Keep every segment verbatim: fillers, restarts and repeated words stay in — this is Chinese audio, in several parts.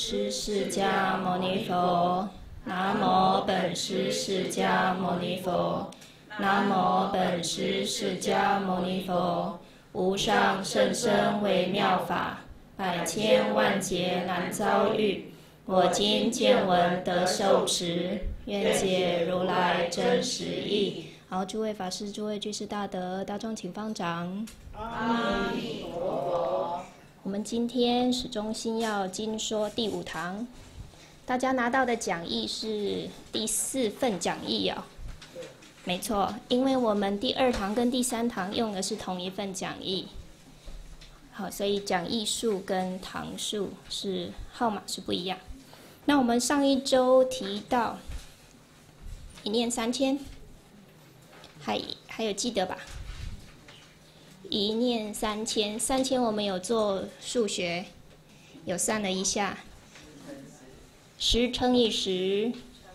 师释迦牟尼佛。南无本师释迦牟尼佛。南无本师释迦牟尼佛。无上甚深微妙法，百千万劫难遭遇。我今见闻得受持，愿解如来真实义。好，诸位法师、诸位居士大德，大众请方丈。 阿弥陀佛。 我们今天始终心要经说第五堂，大家拿到的讲义是第四份讲义哦。没错，因为我们第二堂跟第三堂用的是同一份讲义，好，所以讲义数跟堂数是号码是不一样。那我们上一周提到一念三千，还还有记得吧？一念三千，三千我们有做数学，有算了一下，十乘以十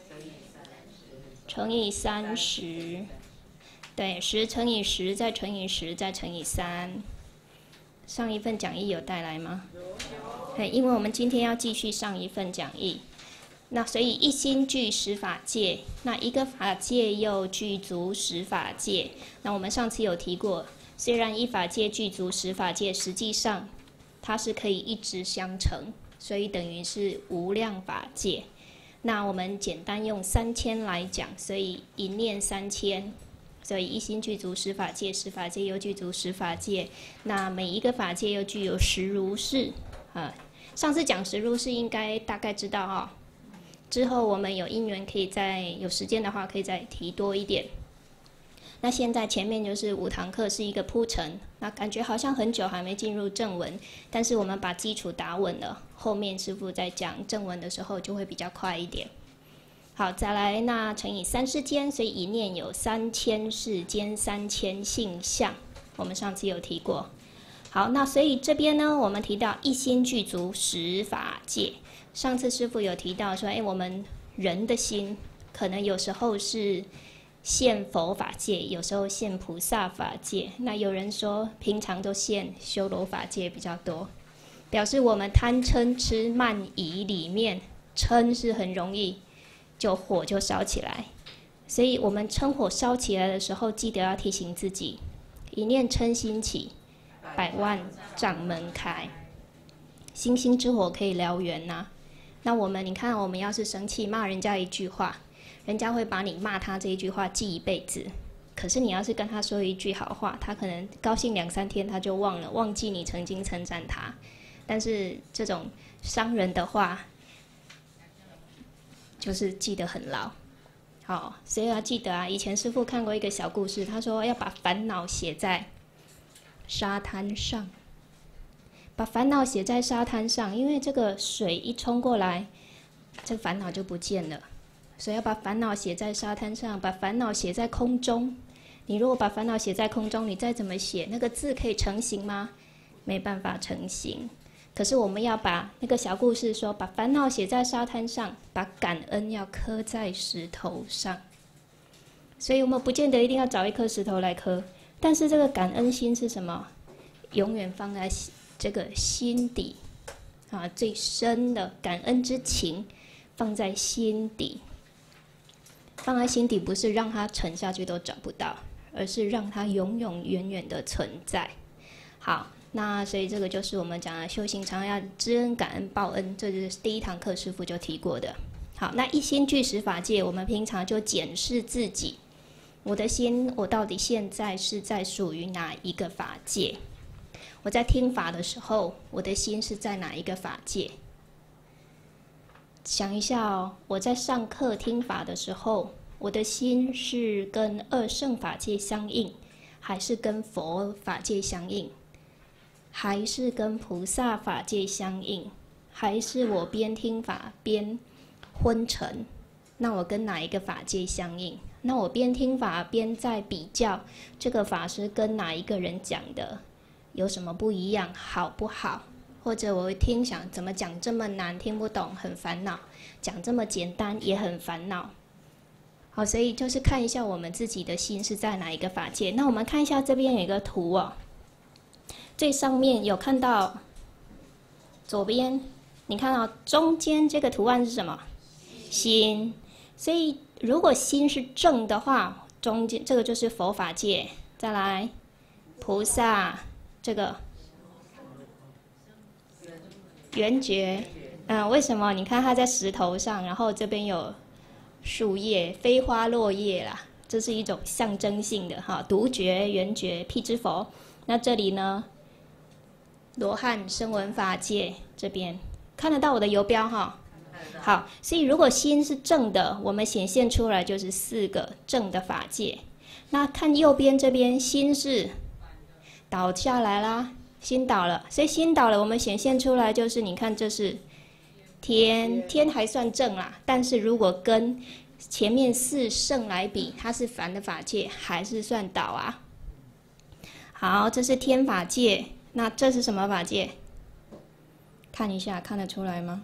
乘以三十，对，十乘以十再乘以十再乘以三。上一份讲义有带来吗？对，因为我们今天要继续上一份讲义，那所以一心具十法界，那一个法界又具足十法界。那我们上次有提过，虽然一法界具足十法界，实际上它是可以一直相乘，所以等于是无量法界。那我们简单用三千来讲，所以一念三千，所以一心具足十法界，十法界又具足十法界，那每一个法界又具有十如是啊。上次讲十如是应该大概知道哈、哦，之后我们有因缘可以再有时间的话，可以再提多一点。那现在前面就是五堂课是一个铺陈，那感觉好像很久还没进入正文，但是我们把基础打稳了，后面师父在讲正文的时候就会比较快一点。好，再来，那乘以三世间，所以一念有三千世间，三千性相，我们上次有提过。好，那所以这边呢，我们提到一心具足十法界。上次师父有提到说，哎，我们人的心可能有时候是现佛法界，有时候现菩萨法界。那有人说平常都现修罗法界比较多，表示我们贪嗔痴慢疑里面，嗔是很容易就火就烧起来。所以我们嗔火烧起来的时候，记得要提醒自己，一念嗔心起，百万障门开。星星之火可以燎原呐、啊。那我们你看，我们要是生气骂人家一句话，人家会把你骂他这一句话记一辈子。可是你要是跟他说一句好话，他可能高兴两三天他就忘了，忘记你曾经称赞他。但是这种伤人的话，就是记得很牢。好，所以要记得啊，以前师父看过一个小故事，他说要把烦恼写在沙滩上，把烦恼写在沙滩上，因为这个水一冲过来，这个烦恼就不见了。所以要把烦恼写在沙滩上，把烦恼写在空中。你如果把烦恼写在空中，你再怎么写，那个字可以成形吗？没办法成形。可是我们要把那个小故事说，把烦恼写在沙滩上，把感恩要刻在石头上。所以我们不见得一定要找一颗石头来刻，但是这个感恩心是什么？永远放在这个心底啊，最深的感恩之情放在心底。放在心底不是让它沉下去都找不到，而是让它永永远远的存在。好，那所以这个就是我们讲的修行常要知恩感恩报恩，这就是第一堂课师父就提过的。好，那一心具十法界，我们平常就检视自己，我的心我到底现在是在属于哪一个法界？我在听法的时候，我的心是在哪一个法界？想一下哦，我在上课听法的时候，我的心是跟二圣法界相应，还是跟佛法界相应，还是跟菩萨法界相应，还是我边听法边昏沉？那我跟哪一个法界相应？那我边听法边在比较这个法师跟哪一个人讲的有什么不一样，好不好？或者我会听想怎么讲这么难听不懂，很烦恼，讲这么简单也很烦恼。好，所以就是看一下我们自己的心是在哪一个法界。那我们看一下这边有一个图哦，最上面有看到左边你看到、哦、中间这个图案是什么？心。所以如果心是正的话，中间这个就是佛法界。再来，菩萨这个圆觉，嗯，为什么？你看它在石头上，然后这边有树叶、飞花落叶啦，这是一种象征性的哈。独觉、圆觉、辟支佛。那这里呢，罗汉声闻法界这边看得到我的游标哈。好，所以如果心是正的，我们显现出来就是四个正的法界。那看右边这边，心是倒下来啦，心倒了，所以心倒了，我们显现出来就是你看这是天，天还算正啦，但是如果跟前面四圣来比，它是凡的法界，还是算倒啊。好，这是天法界，那这是什么法界？看一下，看得出来吗？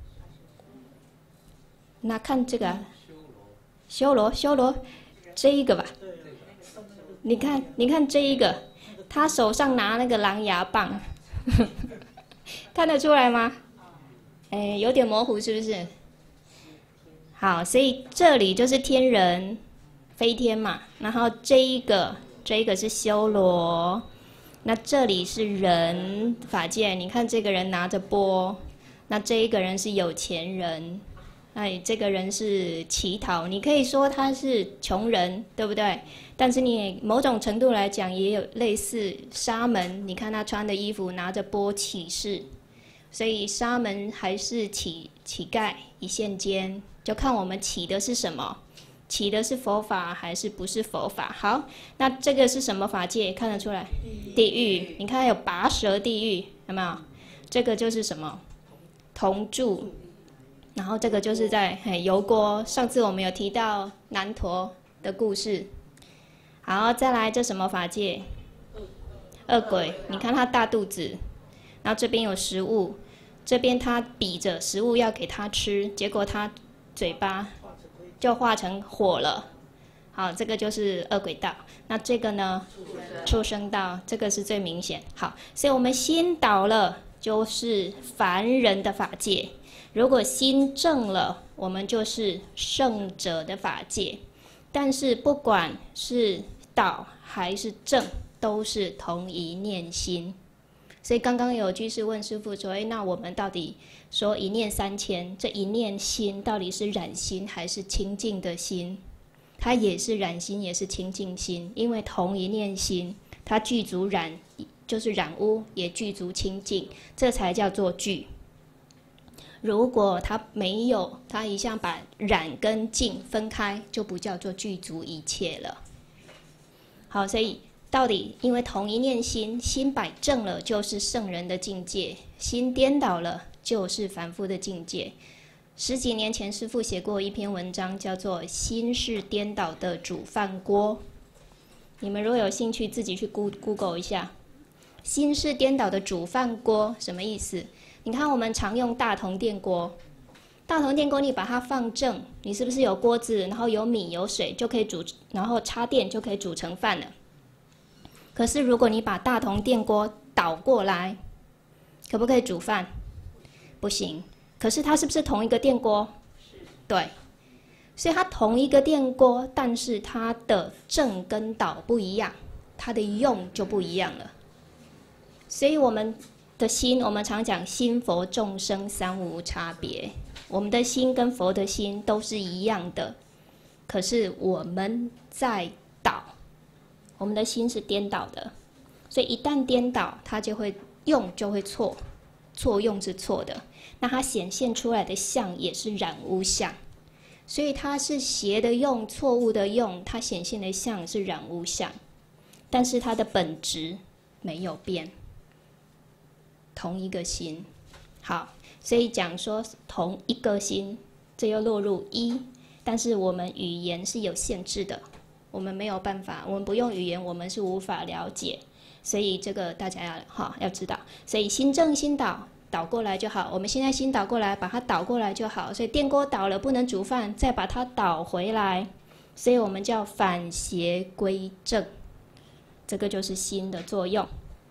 那看这个，修罗，修罗，这一个吧。你看，你看这一个，他手上拿那个狼牙棒，看得出来吗？哎，有点模糊，是不是？好，所以这里就是天人飞天嘛，然后这一个，这一个是修罗，那这里是人法界。你看这个人拿着钵，那这一个人是有钱人。哎，这个人是乞讨，你可以说他是穷人，对不对？但是你某种程度来讲，也有类似沙门。你看他穿的衣服，拿着钵乞食，所以沙门还是乞乞丐一线间，就看我们乞的是什么，乞的是佛法还是不是佛法。好，那这个是什么法界？看得出来？地狱。你看有拔舌地狱，有没有？这个就是什么？铜柱。然后这个就是在油锅，上次我们有提到南陀的故事。好，再来这什么法界？恶鬼。你看他大肚子，然后这边有食物，这边他比着食物要给他吃，结果他嘴巴就化成火了。好，这个就是恶鬼道。那这个呢？畜生道，这个是最明显。好，所以我们心倒了，就是凡人的法界。如果心正了，我们就是圣者的法界。但是不管是倒还是正，都是同一念心。所以刚刚有居士问师父说：“哎，那我们到底说一念三千，这一念心到底是染心还是清净的心？”它也是染心，也是清净心，因为同一念心，它具足染，就是染污，也具足清净，这才叫做具。如果它没有，它一向把染跟净分开，就不叫做具足一切了。好，所以到底因为同一念心，心摆正了就是圣人的境界，心颠倒了就是凡夫的境界。十几年前师父写过一篇文章，叫做《心是颠倒的煮饭锅》，你们如果有兴趣自己去 Google 一下。心是颠倒的煮饭锅什么意思？你看我们常用大同电锅，大同电锅你把它放正，你是不是有锅子，然后有米有水就可以煮，然后插电就可以煮成饭了。可是如果你把大同电锅倒过来，可不可以煮饭？不行。可是它是不是同一个电锅？对。所以它同一个电锅，但是它的正跟倒不一样，它的用就不一样了。所以我们的心，我们常讲心佛众生三无差别，我们的心跟佛的心都是一样的，可是我们在倒，我们的心是颠倒的，所以一旦颠倒，它就会用就会错，错用是错的，那它显现出来的相也是染污相，所以它是邪的用，错误的用，它显现的相是染污相，但是它的本质没有变。同一个心，好，所以讲说同一个心，这又落入一，但是我们语言是有限制的，我们没有办法，我们不用语言，我们是无法了解，所以这个大家要哈要知道，所以心正心倒，倒过来就好。我们现在心倒过来，把它倒过来就好。所以电锅倒了不能煮饭，再把它倒回来，所以我们叫反邪归正，这个就是心的作用。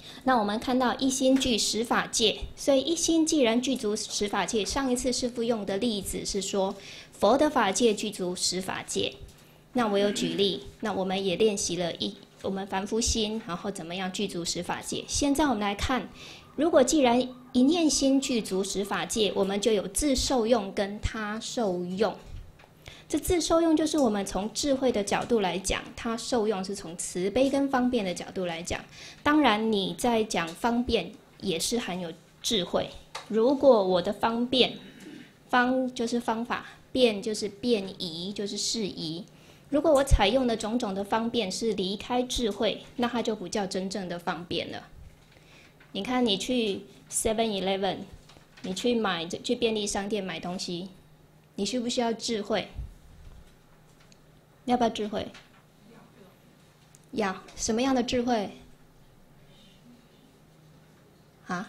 那我们看到一心具十法界，所以一心既然具足十法界，上一次师父用的例子是说佛的法界具足十法界。那我有举例，那我们也练习了一我们凡夫心，然后怎么样具足十法界。现在我们来看，如果既然一念心具足十法界，我们就有自受用跟他受用。这自受用就是我们从智慧的角度来讲，它受用是从慈悲跟方便的角度来讲。当然你在讲方便也是含有智慧。如果我的方便，方就是方法，便就是便宜，就是适宜。如果我采用的种种的方便是离开智慧，那它就不叫真正的方便了。你看你去 seven eleven， 你去买去便利商店买东西，你需不需要智慧？要不要智慧？要。什么样的智慧？啊？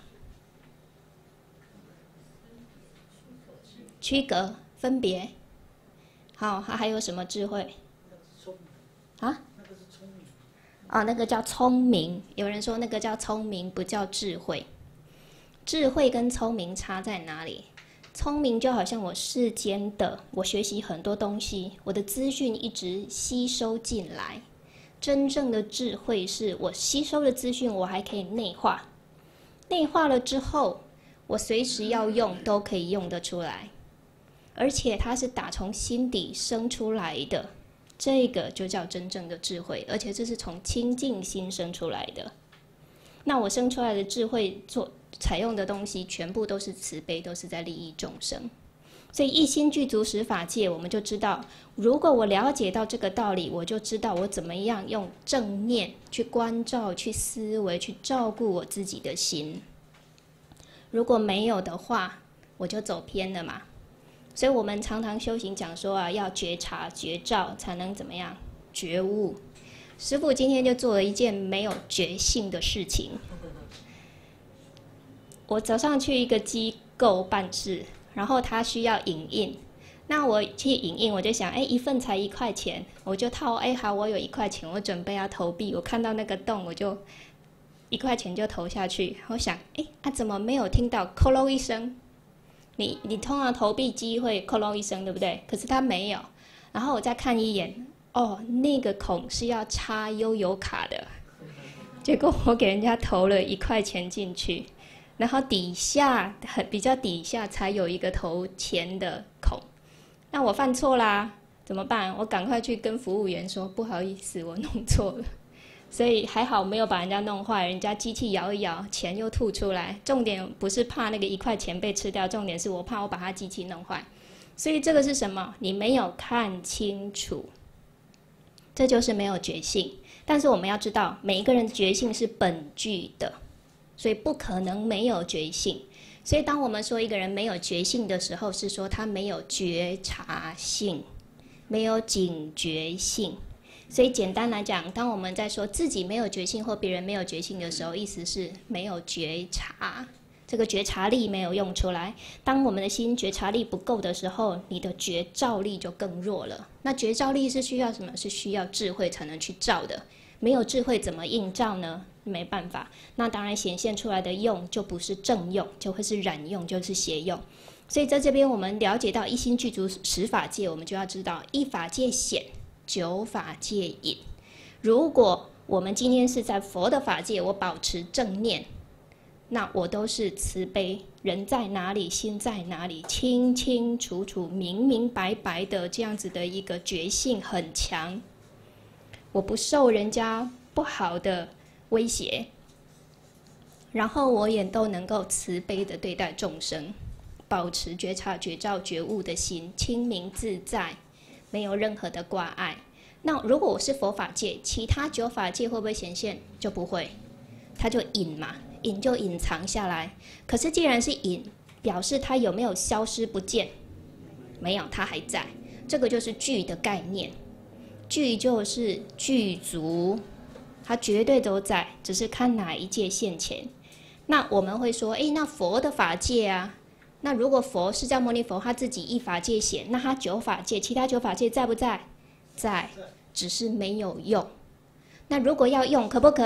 区隔、分别。好，还还有什么智慧？啊？哦，那个叫聪明。有人说那个叫聪明，不叫智慧。智慧跟聪明差在哪里？聪明就好像我世间的，我学习很多东西，我的资讯一直吸收进来。真正的智慧是我吸收的资讯，我还可以内化。内化了之后，我随时要用都可以用得出来，而且它是打从心底生出来的，这个就叫真正的智慧，而且这是从清净心生出来的。那我生出来的智慧做采用的东西全部都是慈悲，都是在利益众生。所以一心具足十法界，我们就知道，如果我了解到这个道理，我就知道我怎么样用正念去关照、去思维、去照顾我自己的心。如果没有的话，我就走偏了嘛。所以我们常常修行讲说啊，要觉察、觉照，才能怎么样觉悟。师父今天就做了一件没有觉性的事情。我早上去一个机构办事，然后他需要影印，那我去影印，我就想，哎，一份才一块钱，我就掏，哎，好，我有一块钱，我准备要投币，我看到那个洞，我就一块钱就投下去。我想，哎，啊，怎么没有听到“扣隆”一声？你你通常投币机会“扣隆”一声，对不对？可是它没有。然后我再看一眼，哦，那个孔是要插悠游卡的，结果我给人家投了一块钱进去。然后底下很比较底下才有一个投钱的孔，那我犯错啦，怎么办？我赶快去跟服务员说，不好意思，我弄错了。所以还好没有把人家弄坏，人家机器摇一摇，钱又吐出来。重点不是怕那个一块钱被吃掉，重点是我怕我把他机器弄坏。所以这个是什么？你没有看清楚，这就是没有觉性。但是我们要知道，每一个人的觉性是本具的。所以不可能没有觉性。所以当我们说一个人没有觉性的时候，是说他没有觉察性，没有警觉性。所以简单来讲，当我们在说自己没有觉性或别人没有觉性的时候，意思是没有觉察，这个觉察力没有用出来。当我们的心觉察力不够的时候，你的觉照力就更弱了。那觉照力是需要什么？是需要智慧才能去照的。没有智慧怎么映照呢？没办法。那当然显现出来的用就不是正用，就会是染用，就是邪用。所以在这边我们了解到一心具足十法界，我们就要知道一法界显，九法界隐。如果我们今天是在佛的法界，我保持正念，那我都是慈悲，人在哪里心在哪里，清清楚楚明明白白的这样子的一个觉性很强，我不受人家不好的威胁，然后我也都能够慈悲的对待众生，保持觉察觉照觉悟的心，清明自在，没有任何的挂碍。那如果我是佛法界，其他九法界会不会显现？就不会，它就隐嘛，隐就隐藏下来。可是既然是隐，表示它有没有消失不见？没有，它还在。这个就是具的概念，具就是具足，它绝对都在，只是看哪一界现前。那我们会说，诶，那佛的法界啊，那如果佛释迦牟尼佛他自己一法界显，那他九法界，其他九法界在不在？在，只是没有用。那如果要用，可不可以？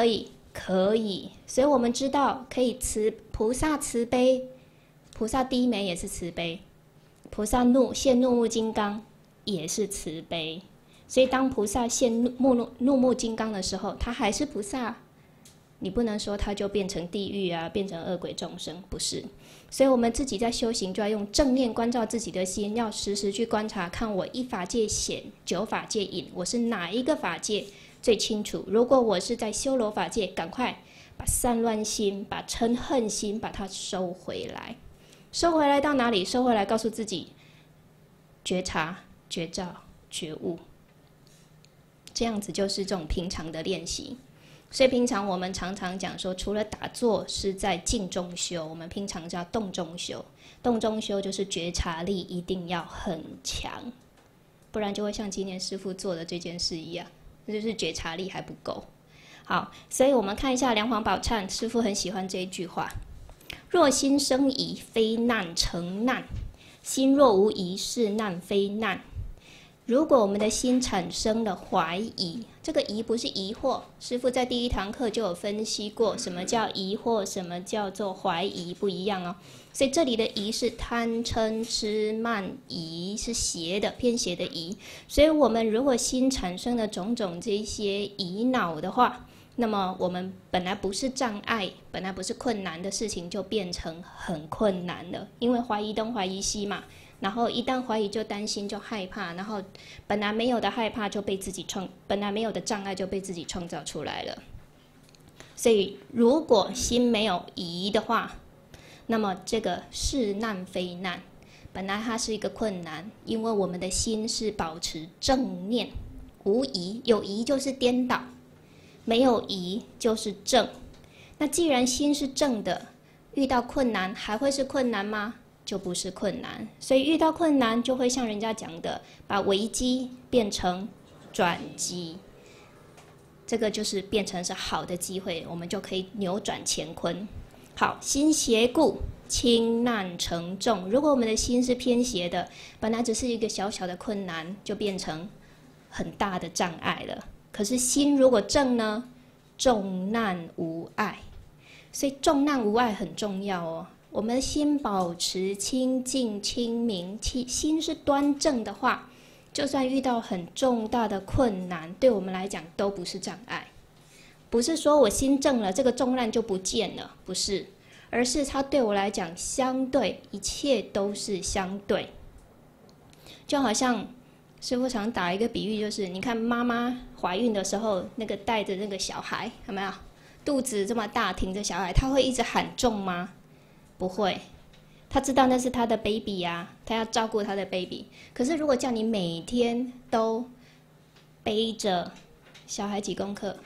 可以。所以我们知道可以慈菩萨慈悲，菩萨低眉也是慈悲，菩萨怒现怒目金刚也是慈悲。所以当菩萨现怒怒怒目金刚的时候，他还是菩萨。你不能说他就变成地狱啊，变成恶鬼众生，不是。所以我们自己在修行就要用正念关照自己的心，要时时去观察，看我一法界显，九法界隐，我是哪一个法界最清楚。如果我是在修罗法界，赶快把散乱心、把嗔恨心把它收回来。收回来到哪里？收回来告诉自己觉察、觉照、觉悟，这样子就是这种平常的练习。所以平常我们常常讲说，除了打坐是在静中修，我们平常叫动中修。动中修就是觉察力一定要很强，不然就会像今年师父做的这件事一样，那就是觉察力还不够。好，所以我们看一下梁皇宝忏，师父很喜欢这一句话：若心生疑，非难成难；心若无疑，是难非难。如果我们的心产生了怀疑，这个疑不是疑惑，师父在第一堂课就有分析过，什么叫疑惑，什么叫做怀疑，不一样哦。所以这里的疑是贪嗔痴慢疑，是邪的，偏邪的疑。所以我们如果心产生了种种这些疑恼的话，那么我们本来不是障碍，本来不是困难的事情，就变成很困难了，因为怀疑东怀疑西嘛。然后一旦怀疑就担心就害怕，然后本来没有的害怕就被自己创，本来没有的障碍就被自己创造出来了。所以如果心没有疑的话，那么这个是难非难，本来它是一个困难，因为我们的心是保持正念，无疑，有疑就是颠倒，没有疑就是正。那既然心是正的，遇到困难还会是困难吗？就不是困难。所以遇到困难就会像人家讲的，把危机变成转机，这个就是变成是好的机会，我们就可以扭转乾坤。好，心邪故，轻难成重。如果我们的心是偏邪的，本来只是一个小小的困难，就变成很大的障碍了。可是心如果正呢，重难无碍。所以重难无碍很重要哦。我们的心保持清净清明，心是端正的话，就算遇到很重大的困难，对我们来讲都不是障碍。不是说我心正了，这个重难就不见了，不是，而是它对我来讲相对，一切都是相对。就好像师父常打一个比喻，就是你看妈妈怀孕的时候，那个带着那个小孩，有没有？肚子这么大，挺着小孩，她会一直喊重吗？不会，他知道那是他的 baby 啊，他要照顾他的 baby。可是如果叫你每天都背着小孩几公克？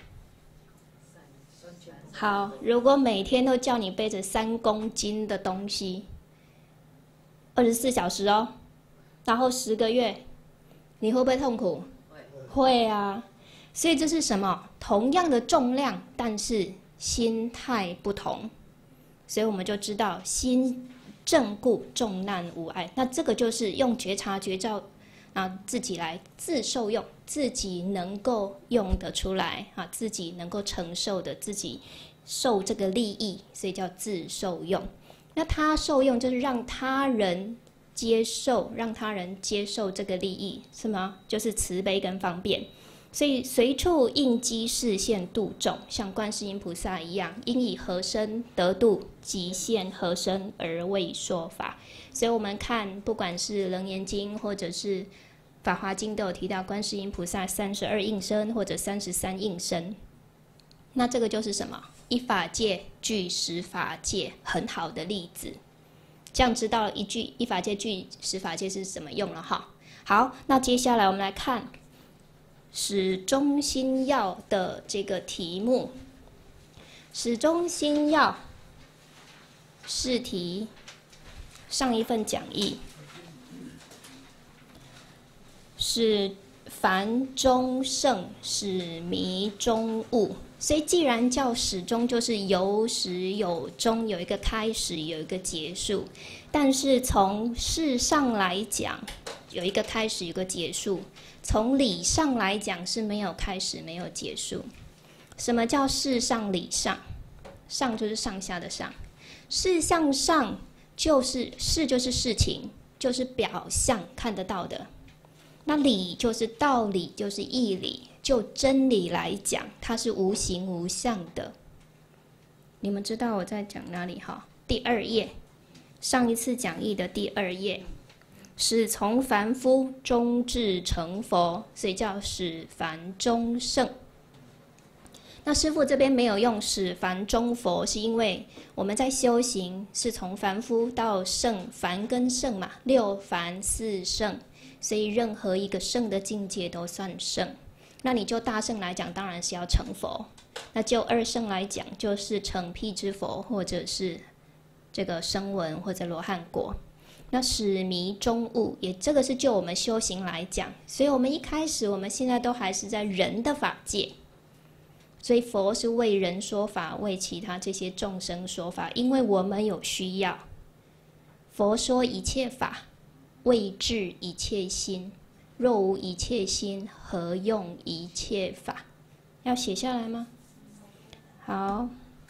好，如果每天都叫你背着三公斤的东西，二十四小时哦，然后十个月，你会不会痛苦？会，会啊。所以这是什么？同样的重量，但是心态不同。所以我们就知道心正故重难无碍，那这个就是用觉察觉照啊，自己来自受用，自己能够用得出来啊，自己能够承受的，自己受这个利益，所以叫自受用。那他受用就是让他人接受，让他人接受这个利益，是吗？就是慈悲跟方便。所以随处应机示现度众，像观世音菩萨一样，应以何身得度，即现何身而为说法。所以我们看，不管是楞严经或者是法华经，都有提到观世音菩萨三十二应身或者三十三应身。那这个就是什么？一法界具十法界，很好的例子。这样知道一句一法界具十法界是怎么用了哈。好，那接下来我们来看始终心要的这个题目。始终心要试题，上一份讲义，使凡中圣，使迷中悟。所以既然叫始终，就是有始有终，有一个开始，有一个结束。但是从事上来讲，有一个开始，有一个结束；从理上来讲是没有开始，没有结束。 什么叫事上理上？上就是上下的上，事向上就是事就是事情，就是表象看得到的。那理就是道理，就是义理。就真理来讲，它是无形无相的。你们知道我在讲哪里哈？第二页，上一次讲义的第二页，始从凡夫终至成佛，所以叫始凡终圣。那师父这边没有用始凡终佛，是因为我们在修行是从凡夫到圣，凡跟圣嘛，六凡四圣，所以任何一个圣的境界都算圣。那你就大圣来讲，当然是要成佛；那就二圣来讲，就是成辟支佛，或者是这个声闻或者罗汉果。那始迷终悟，也这个是就我们修行来讲，所以我们一开始，我们现在都还是在人的法界。所以佛是为人说法，为其他这些众生说法，因为我们有需要。佛说一切法，为治一切心。若无一切心，何用一切法？要写下来吗？好。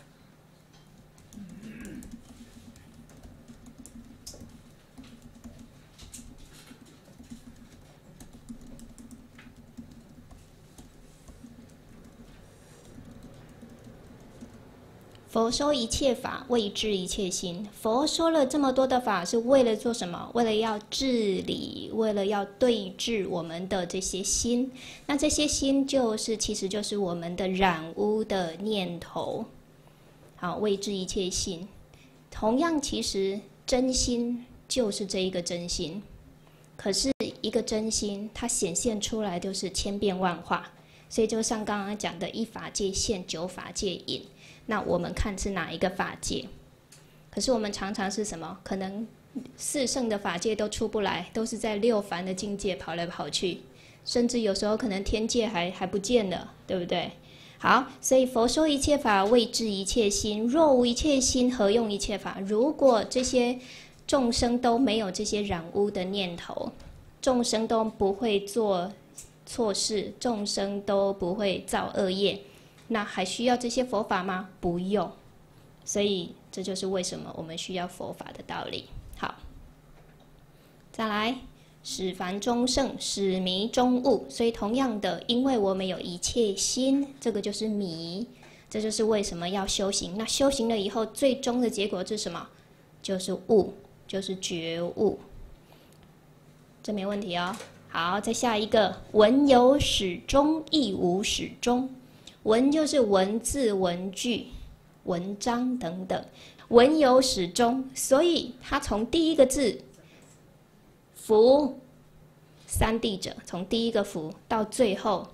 佛说一切法，为治一切心。佛说了这么多的法，是为了做什么？为了要治理，为了要对治我们的这些心。那这些心就是，其实就是我们的染污的念头。好，为治一切心。同样，其实真心就是这一个真心。可是，一个真心，它显现出来就是千变万化。所以，就像刚刚讲的，一法界现，九法界隐。那我们看是哪一个法界？可是我们常常是什么？可能四圣的法界都出不来，都是在六凡的境界跑来跑去，甚至有时候可能天界还还不见了，对不对？好，所以佛说一切法，为治一切心。若无一切心，何用一切法？如果这些众生都没有这些染污的念头，众生都不会做错事，众生都不会造恶业。那还需要这些佛法吗？不用，所以这就是为什么我们需要佛法的道理。好，再来，始凡终圣，始迷终悟。所以同样的，因为我们有一切心，这个就是迷，这就是为什么要修行。那修行了以后，最终的结果是什么？就是悟，就是觉悟。这没问题哦。好，再下一个，文有始终，亦无始终。文就是文字、文句、文章等等，文有始终，所以它从第一个字“福”三谛者，从第一个“福”到最后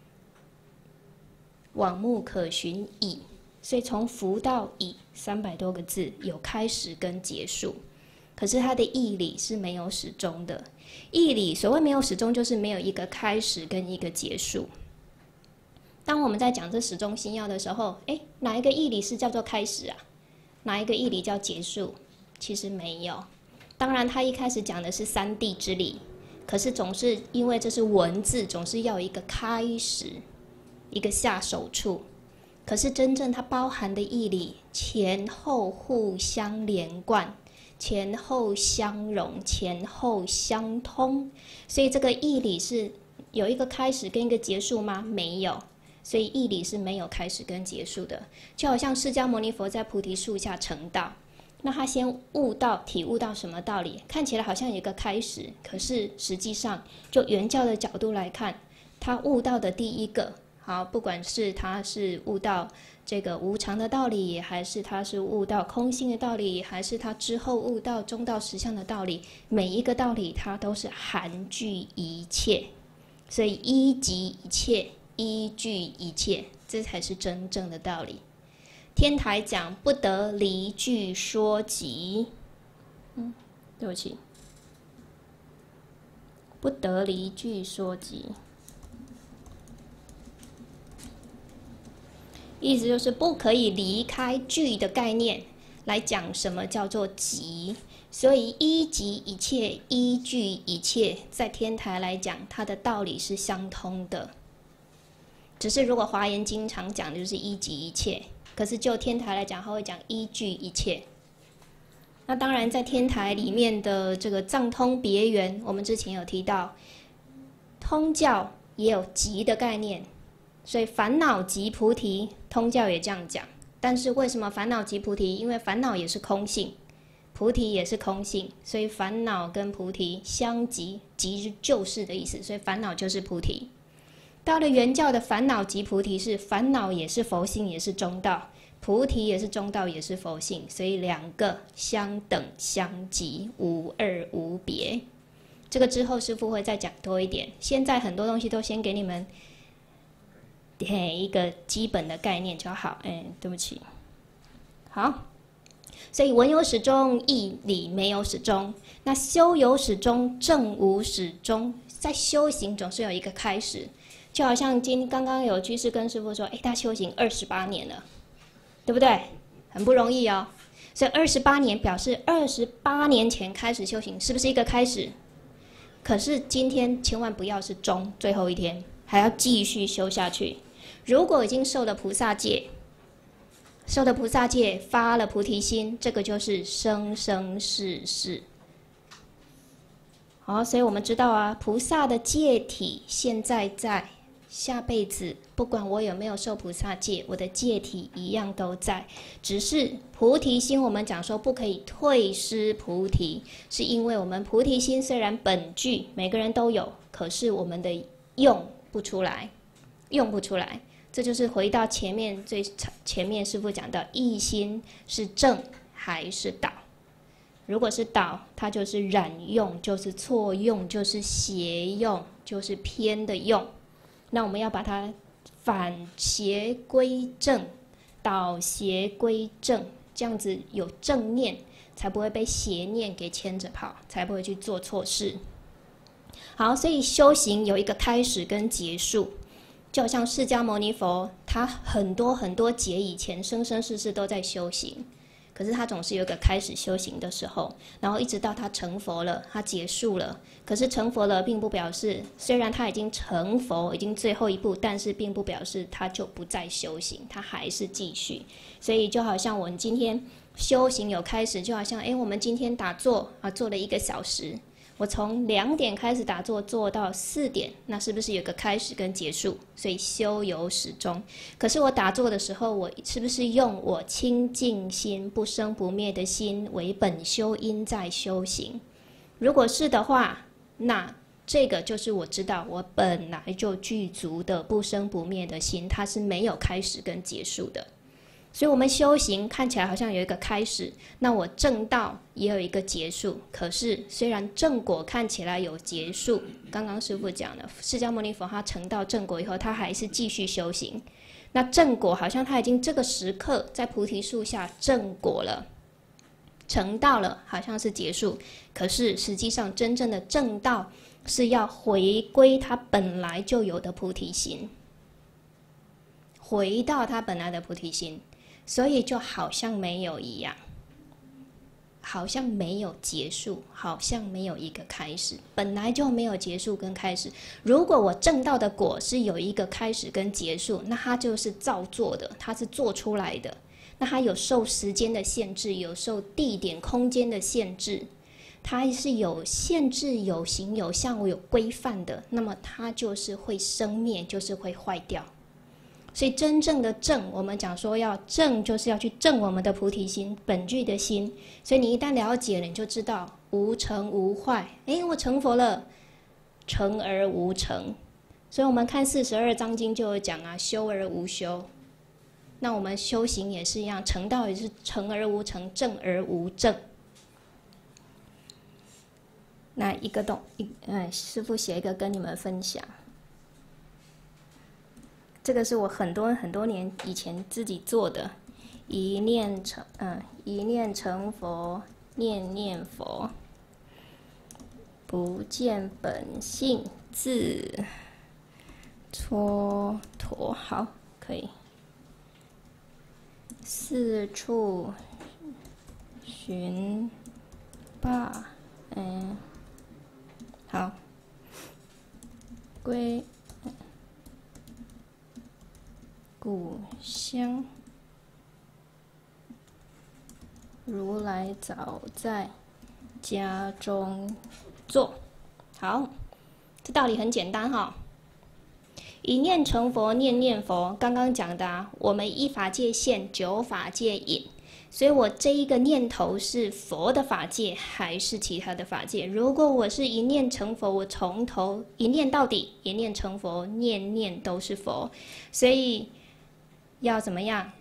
“往目可寻已”，所以从“福”到“已”三百多个字，有开始跟结束。可是它的义理是没有始终的，义理所谓没有始终，就是没有一个开始跟一个结束。当我们在讲这始终心要的时候，哎，哪一个义理是叫做开始啊？哪一个义理叫结束？其实没有。当然，他一开始讲的是三谛之理，可是总是因为这是文字，总是要有一个开始，一个下手处。可是真正它包含的义理，前后互相连贯，前后相融，前后相通。所以这个义理是有一个开始跟一个结束吗？没有。所以义理是没有开始跟结束的，就好像释迦牟尼佛在菩提树下成道，那他先悟到、体悟到什么道理？看起来好像有一个开始，可是实际上，就原教的角度来看，他悟到的第一个，好，不管是他是悟到这个无常的道理，还是他是悟到空性的道理，还是他之后悟到中道实相的道理，每一个道理它都是含具一切，所以一即一切。依据一切，这才是真正的道理。天台讲不得离句说集，嗯，对不起，不得离句说集，意思就是不可以离开句的概念来讲什么叫做集。所以依集一切，依据一切，在天台来讲，它的道理是相通的。 只是如果华严经常讲的就是依即一切，可是就天台来讲，他会讲依据一切。那当然，在天台里面的这个藏通别圆，我们之前有提到，通教也有集的概念，所以烦恼即菩提，通教也这样讲。但是为什么烦恼即菩提？因为烦恼也是空性，菩提也是空性，所以烦恼跟菩提相即，即是就是的意思，所以烦恼就是菩提。到了原教的烦恼即菩提是烦恼也是佛性，也是中道。菩提也是中道，也是佛性，所以两个相等相即，无二无别。这个之后师父会再讲多一点。现在很多东西都先给你们嘿一个基本的概念就好。哎，对不起。好，所以文有始终，义理没有始终。那修有始终，正无始终。在修行总是有一个开始，就好像今刚刚有居士跟师父说，哎，他修行二十八年了。对不对？很不容易哦。所以二十八年表示二十八年前开始修行，是不是一个开始？可是今天千万不要是终，最后一天还要继续修下去。如果已经受了菩萨戒，受了菩萨戒，发了菩提心，这个就是生生世世。好，所以我们知道啊，菩萨的戒体现在在。下辈子不管我有没有受菩萨戒，我的戒体一样都在，只是菩提心我们讲说不可以退失菩提，是因为我们菩提心虽然本具每个人都有，可是我们的用不出来，用不出来。这就是回到前面最前面师父讲到，一心是正还是倒？如果是倒，它就是染用，就是错用，就是邪用，就是偏的用。那我们要把它反邪归正，导邪归正，这样子有正念，才不会被邪念给牵着跑，才不会去做错事。好，所以修行有一个开始跟结束，就好像释迦牟尼佛，他很多很多劫以前，生生世世都在修行。可是他总是有一个开始修行的时候，然后一直到他成佛了，他结束了。可是成佛了，并不表示虽然他已经成佛，已经最后一步，但是并不表示他就不再修行，他还是继续。所以就好像我们今天修行有开始，就好像哎，我们今天打坐啊，做了一个小时。我从两点开始打坐，做到四点，那是不是有个开始跟结束？所以修有始终。可是我打坐的时候，我是不是用我清净心、不生不灭的心为本修因在修行？如果是的话，那这个就是我知道我本来就具足的不生不灭的心，它是没有开始跟结束的。所以我们修行看起来好像有一个开始，那我正道也有一个结束。可是虽然正果看起来有结束，刚刚师父讲的，释迦牟尼佛他成道正果以后，他还是继续修行。那正果好像他已经这个时刻在菩提树下正果了，成道了，好像是结束。可是实际上真正的正道是要回归他本来就有的菩提心，回到他本来的菩提心。所以就好像没有一样，好像没有结束，好像没有一个开始，本来就没有结束跟开始。如果我证到的果是有一个开始跟结束，那它就是造作的，它是做出来的。那它有受时间的限制，有受地点空间的限制，它是有限制、有形有相、有规范的，那么它就是会生灭，就是会坏掉。所以真正的正，我们讲说要正，就是要去正我们的菩提心，本具的心。所以你一旦了解了，你就知道无成无坏。诶，我成佛了，成而无成。所以我们看四十二章经就有讲啊，修而无修。那我们修行也是一样，成道也是成而无成，正而无正。那一个动，一嗯，师父写一个跟你们分享。这个是我很多很多年以前自己做的，一念成嗯，一念成佛，念念佛，不见本性自蹉跎。好，可以。四处寻罢，嗯，好，归。 香，如来早在家中坐。好，这道理很简单哈。一念成佛，念念佛。刚刚讲的啊，我们一法界现，九法界隐。所以我这一个念头是佛的法界还是其他的法界？如果我是一念成佛，我从头一念到底，一念成佛，念念都是佛。所以要怎么样？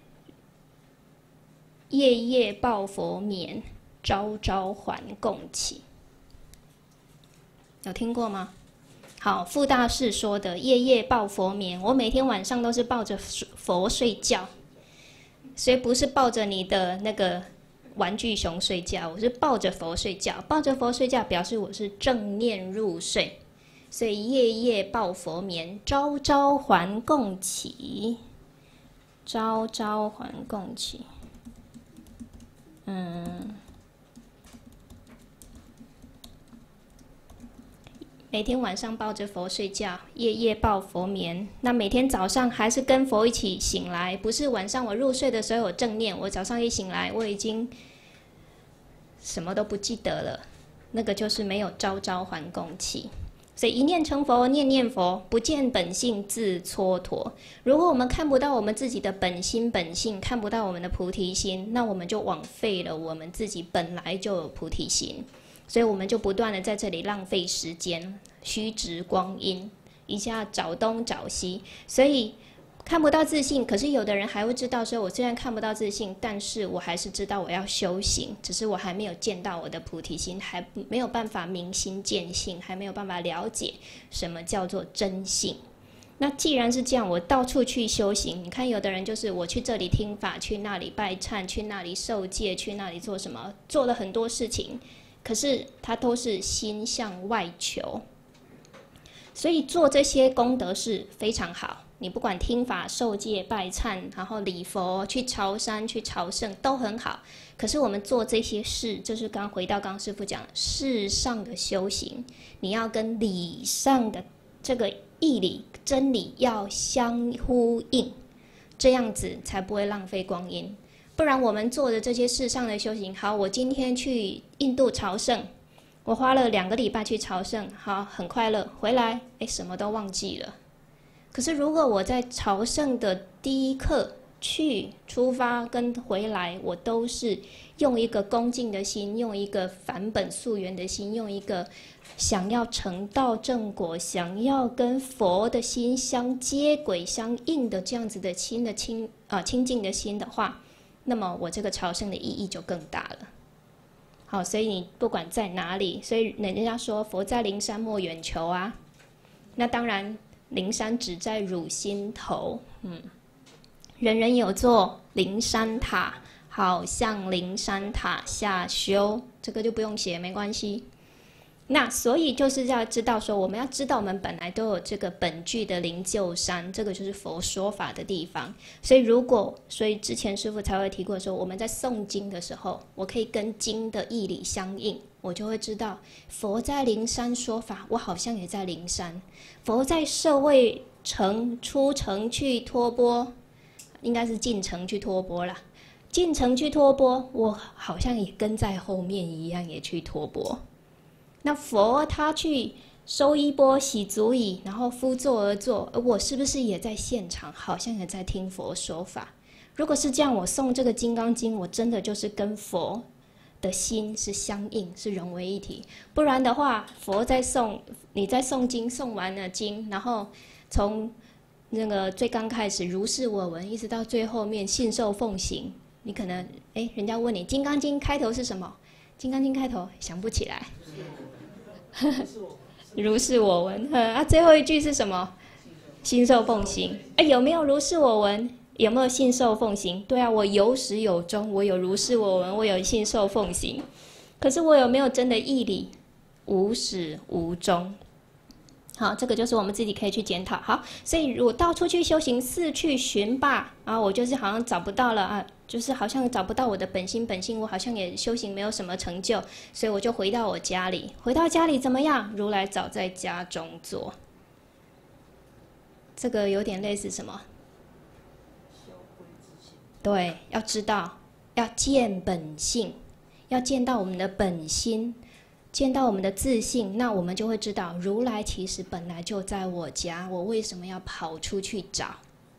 夜夜报佛眠，朝朝还共起。有听过吗？好，傅大士说的夜夜抱佛眠，我每天晚上都是抱着佛睡觉。所以不是抱着你的那个玩具熊睡觉，我是抱着佛睡觉。抱着佛睡觉表示我是正念入睡，所以夜夜抱佛眠，朝朝还共起。朝朝还共起，嗯，每天晚上抱着佛睡觉，夜夜抱佛眠。那每天早上还是跟佛一起醒来，不是晚上我入睡的时候有正念，我早上一醒来我已经什么都不记得了，那个就是没有朝朝还共起。所以一念成佛，念念佛，不见本性自蹉跎。如果我们看不到我们自己的本心本性，看不到我们的菩提心，那我们就枉费了我们自己本来就有菩提心。所以我们就不断的在这里浪费时间，虚掷光阴，一下找东找西，所以看不到自信。可是有的人还会知道说，我虽然看不到自信，但是我还是知道我要修行，只是我还没有见到我的菩提心，还没有办法明心见性，还没有办法了解什么叫做真性。那既然是这样，我到处去修行。你看有的人就是我去这里听法，去那里拜忏，去那里受戒，去那里做什么，做了很多事情，可是他都是心向外求。所以做这些功德是非常好，你不管听法、受戒、拜忏，然后礼佛、去朝山、去朝圣都很好。可是我们做这些事，就是刚回到刚师父讲事上的修行，你要跟理上的这个义理、真理要相呼应，这样子才不会浪费光阴。不然我们做的这些事上的修行，好，我今天去印度朝圣，我花了两个礼拜去朝圣，好，很快乐，回来，哎，什么都忘记了。可是如果我在朝圣的第一刻去出发跟回来，我都是用一个恭敬的心，用一个返本溯源的心，用一个想要成道正果，想要跟佛的心相接轨相应的这样子的心的清啊、呃、清净的心的话，那么我这个朝圣的意义就更大了。好，所以你不管在哪里，所以人家说佛在灵山莫远求啊。那当然，灵山只在汝心头。嗯，人人有座灵山塔，好向灵山塔下修，这个就不用写，没关系。那所以就是要知道说，我们要知道我们本来都有这个本具的灵鹫山，这个就是佛说法的地方。所以如果，所以之前师父才会提过说，我们在诵经的时候，我可以跟经的义理相应，我就会知道佛在灵山说法，我好像也在灵山；佛在舍卫城出城去托钵，应该是进城去托钵啦，进城去托钵，我好像也跟在后面一样，也去托钵。那佛他去收衣钵、洗足椅，然后敷座而坐，我是不是也在现场？好像也在听佛说法。如果是这样，我诵这个《金刚经》，我真的就是跟佛的心是相应，是融为一体。不然的话，佛在诵，你在诵经，诵完了经，然后从那个最刚开始如是我闻，一直到最后面信受奉行，你可能哎，人家问你《金刚经》开头是什么？《金刚经》开头想不起来。如是我闻，啊，最后一句是什么？信受奉行。哎，有没有如是我闻？有没有信受奉行？对啊，我有始有终，我有如是我闻，我有信受奉行。可是我有没有真的义理？无始无终。好，这个就是我们自己可以去检讨。好，所以我到处去修行，四去寻吧，然后我就是好像找不到了啊，就是好像找不到我的本心本性，我好像也修行没有什么成就，所以我就回到我家里。回到家里怎么样？如来早在家中坐。这个有点类似什么？ 对，要知道，要见本性，要见到我们的本心，见到我们的自信，那我们就会知道，如来其实本来就在我家，我为什么要跑出去找？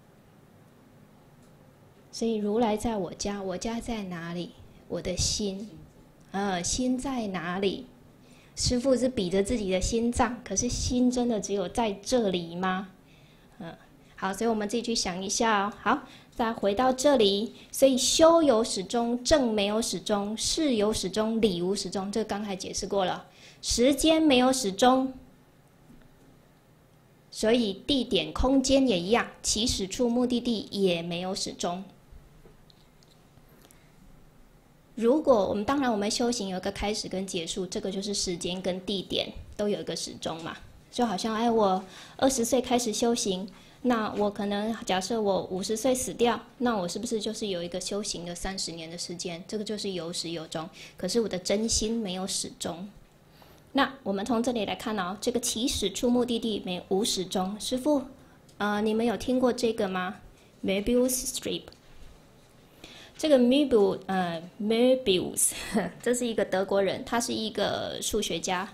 所以如来在我家，我家在哪里？我的心，呃，心在哪里？师父是比着自己的心脏，可是心真的只有在这里吗？嗯，好，所以我们自己去想一下哦。好，再回到这里，所以修有始终，正没有始终，事有始终，理无始终，这刚才解释过了。时间没有始终，所以地点、空间也一样，起始处、目的地也没有始终。如果我们当然我们修行有一个开始跟结束，这个就是时间跟地点都有一个始终嘛。就好像哎，我二十岁开始修行，那我可能假设我五十岁死掉，那我是不是就是有一个修行的三十年的时间？这个就是有始有终。可是我的真心没有始终。那我们从这里来看哦，这个起始处、目的地没无始终。师父，呃，你们有听过这个吗 ？Möbius strip。这个 Möbius， 呃 ，Möbius， 这是一个德国人，他是一个数学家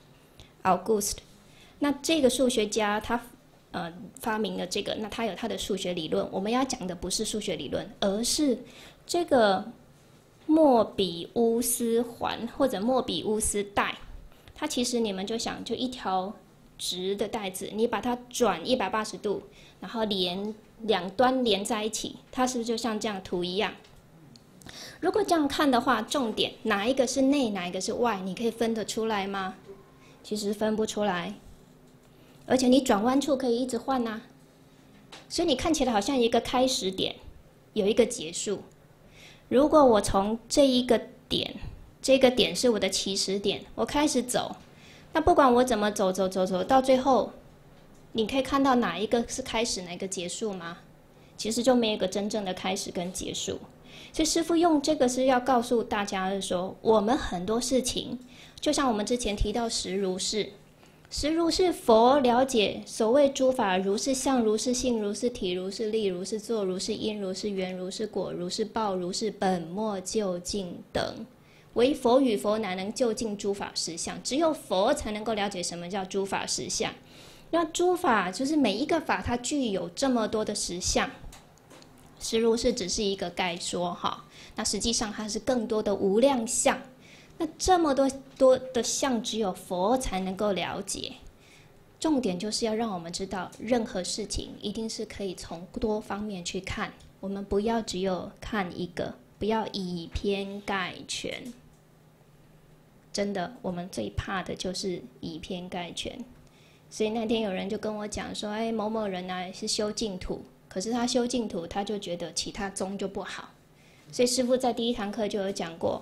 ，August。那这个数学家他呃发明了这个，那他有他的数学理论。我们要讲的不是数学理论，而是这个莫比乌斯环或者莫比乌斯带。它其实你们就想，就一条直的带子，你把它转一百八十度，然后连两端连在一起，它是不是就像这样图一样？如果这样看的话，重点哪一个是内，哪一个是外，你可以分得出来吗？其实分不出来，而且你转弯处可以一直换呐、啊，所以你看起来好像一个开始点，有一个结束。如果我从这一个点，这个点是我的起始点，我开始走，那不管我怎么走走走走，到最后，你可以看到哪一个是开始，哪一个结束吗？其实就没有一个真正的开始跟结束。所以师父用这个是要告诉大家的说，我们很多事情，就像我们之前提到实如是，实如是佛了解所谓诸法如是相如是性如是体如是力如是作如是因如是缘如是果如是报如是本末究竟等。唯佛与佛乃能究竟诸法实相，只有佛才能够了解什么叫诸法实相。那诸法就是每一个法，它具有这么多的实相。实如是只是一个概说哈，那实际上它是更多的无量相。那这么多多的相，只有佛才能够了解。重点就是要让我们知道，任何事情一定是可以从多方面去看，我们不要只有看一个，不要以偏概全。真的，我们最怕的就是以偏概全。所以那天有人就跟我讲说，哎，某某人啊是修净土，可是他修净土，他就觉得其他宗就不好。所以师父在第一堂课就有讲过，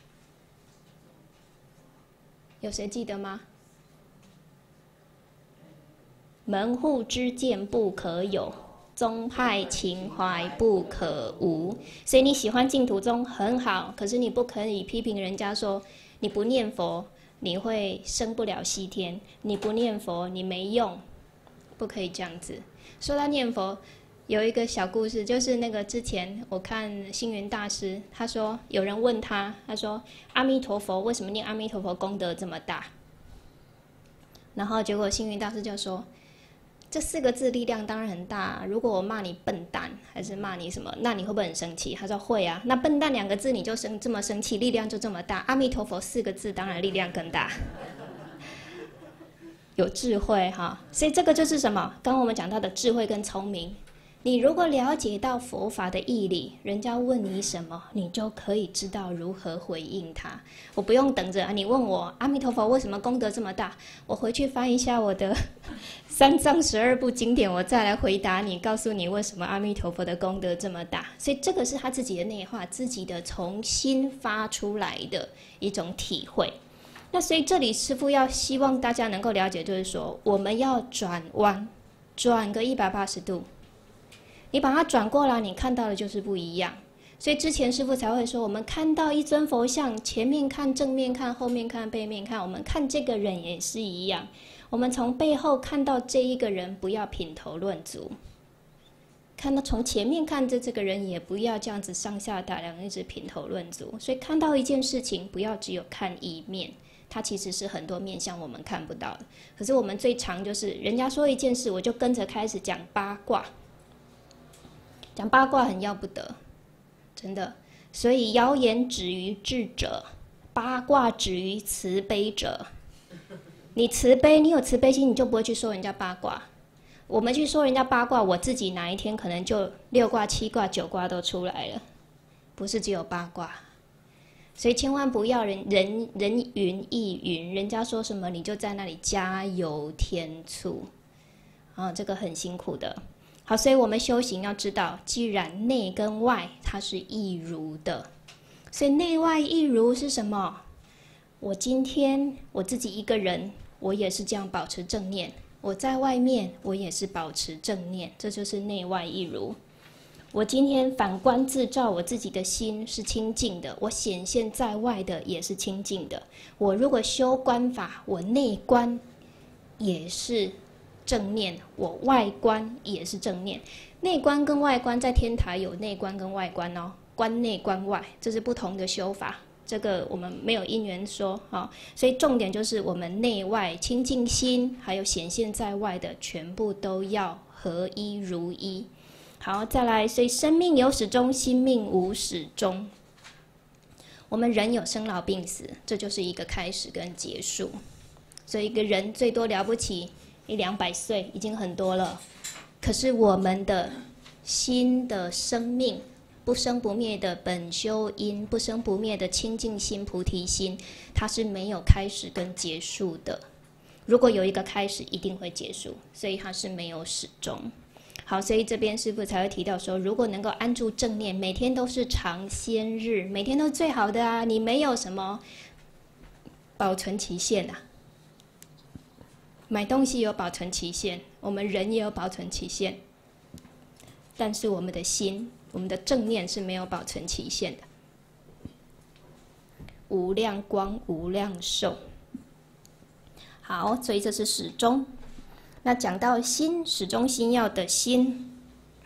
有谁记得吗？门户之见不可有，宗派情怀不可无。所以你喜欢净土宗很好，可是你不可以批评人家说你不念佛你会升不了西天，你不念佛你没用，不可以这样子。说到念佛，有一个小故事，就是那个之前我看星云大师，他说有人问他，他说阿弥陀佛为什么念阿弥陀佛功德这么大？然后结果星云大师就说，这四个字力量当然很大，如果我骂你笨蛋还是骂你什么，那你会不会很生气？他说会啊。那笨蛋两个字你就生这么生气，力量就这么大，阿弥陀佛四个字当然力量更大。有智慧哈，所以这个就是什么？刚刚我们讲到的智慧跟聪明。你如果了解到佛法的义理，人家问你什么，你就可以知道如何回应他。我不用等着你问我阿弥陀佛为什么功德这么大，我回去翻一下我的三藏十二部经典，我再来回答你，告诉你为什么阿弥陀佛的功德这么大。所以这个是他自己的内化，自己的从心发出来的一种体会。那所以这里师父要希望大家能够了解，就是说我们要转弯，转个一百八十度。你把它转过来，你看到的就是不一样。所以之前师父才会说，我们看到一尊佛像，前面看、正面看、后面看、背面看，我们看这个人也是一样。我们从背后看到这一个人，不要品头论足， 看到从前面看着这个人，也不要这样子上下打量，一直评头论足。所以看到一件事情，不要只有看一面，它其实是很多面向我们看不到的。可是我们最常就是人家说一件事，我就跟着开始讲八卦，讲八卦很要不得，真的。所以谣言止于智者，八卦止于慈悲者。你慈悲，你有慈悲心，你就不会去说人家八卦。我们去说人家八卦，我自己哪一天可能就六卦、七卦、九卦都出来了，不是只有八卦。所以千万不要人人人云亦云，人家说什么你就在那里加油添醋，啊，这个很辛苦的。好，所以我们修行要知道，既然内跟外它是一如的，所以内外一如是什么？我今天我自己一个人，我也是这样保持正念；我在外面，我也是保持正念，这就是内外一如。我今天反观自照，我自己的心是清净的，我显现在外的也是清净的。我如果修观法，我内观也是正念，我外观也是正念。内观跟外观在天台有内观跟外观哦，观内观外，这是不同的修法。这个我们没有因缘说啊，所以重点就是我们内外清净心，还有显现在外的，全部都要合一如一。好，再来，所以生命有始终，心命无始终。我们人有生老病死，这就是一个开始跟结束。所以一个人最多了不起一两百岁，已经很多了。可是我们的心的生命，不生不灭的本修因，不生不灭的清净心、菩提心，它是没有开始跟结束的。如果有一个开始，一定会结束，所以它是没有始终。好，所以这边师父才会提到说，如果能够安住正念，每天都是尝鲜日，每天都是最好的啊！你没有什么保存期限啊。买东西有保存期限，我们人也有保存期限，但是我们的心，我们的正念是没有保存期限的。无量光，无量寿。好，所以这是始终。那讲到心，始终心要的心，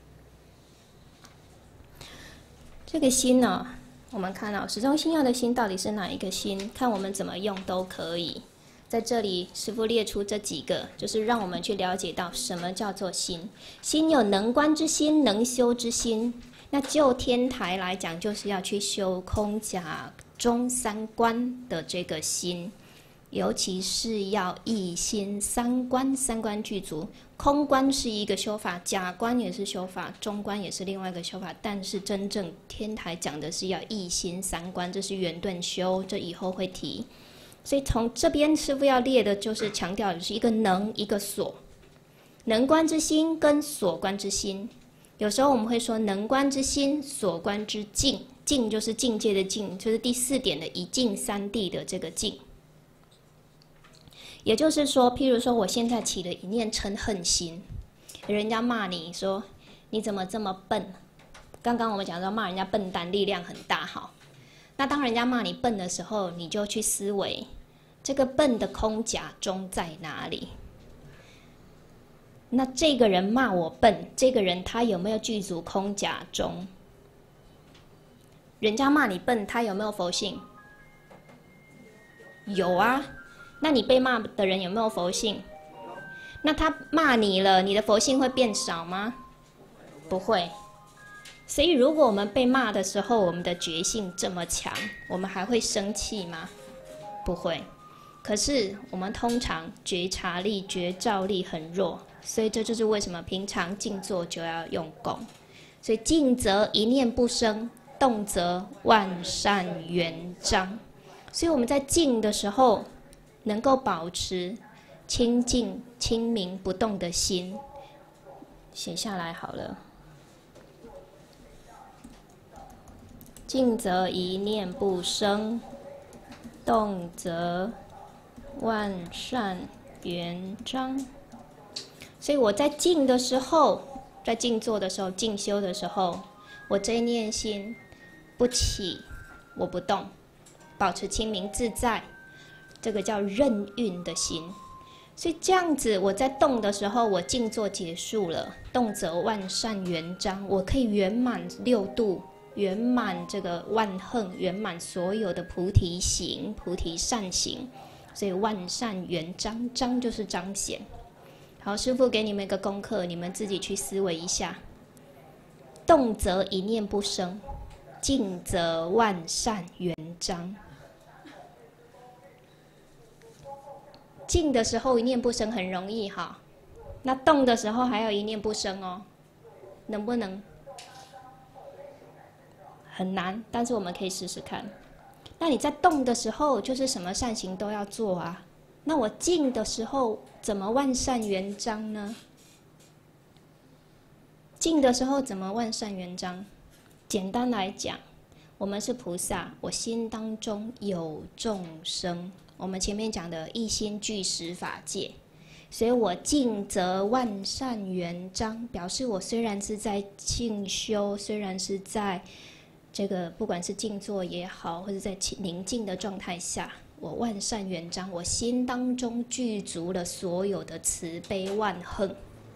这个心呢、哦，我们看到、哦、始终心要的心到底是哪一个心？看我们怎么用都可以。在这里，师父列出这几个，就是让我们去了解到什么叫做心。心有能观之心，能修之心。那就天台来讲，就是要去修空假中三观的这个心。尤其是要一心三观，三观具足。空观是一个修法，假观也是修法，中观也是另外一个修法。但是真正天台讲的是要一心三观，这是圆顿修，这以后会提。所以从这边师父要列的就是强调的是一个能，一个所。能观之心跟所观之心，有时候我们会说能观之心，所观之境。境就是境界的境，就是第四点的一境三谛的这个境。也就是说，譬如说，我现在起了一念嗔恨心，人家骂你说你怎么这么笨？刚刚我们讲到骂人家笨蛋，力量很大，好。那当人家骂你笨的时候，你就去思维，这个笨的空假中在哪里？那这个人骂我笨，这个人他有没有具足空假中？人家骂你笨，他有没有佛性？有啊。那你被骂的人有没有佛性？那他骂你了，你的佛性会变少吗？不会。所以如果我们被骂的时候，我们的觉性这么强，我们还会生气吗？不会。可是我们通常觉察力、觉照力很弱，所以这就是为什么平常静坐就要用功。所以静则一念不生，动则万善圆彰。所以我们在静的时候，能够保持清净、清明不动的心，写下来好了。静则一念不生，动则万善圆彰。所以我在静的时候，在静坐的时候、静修的时候，我这一念心不起，我不动，保持清明自在。这个叫任运的心， 所以这样子，我在动的时候，我静坐结束了，动则万善圆彰，我可以圆满六度，圆满这个万行，圆满所有的菩提行、菩提善行。所以万善圆彰，彰就是彰显。好，师父给你们一个功课，你们自己去思维一下：动则一念不生，静则万善圆彰。静的时候一念不生很容易哈，那动的时候还要一念不生哦，能不能？很难，但是我们可以试试看。那你在动的时候，就是什么善行都要做啊。那我静的时候，怎么万善圆彰呢？静的时候怎么万善圆彰？简单来讲，我们是菩萨，我心当中有众生。我们前面讲的一心具十法界，所以我静则万善圆彰，表示我虽然是在静修，虽然是在这个不管是静坐也好，或者在宁静的状态下，我万善圆彰，我心当中具足了所有的慈悲万行，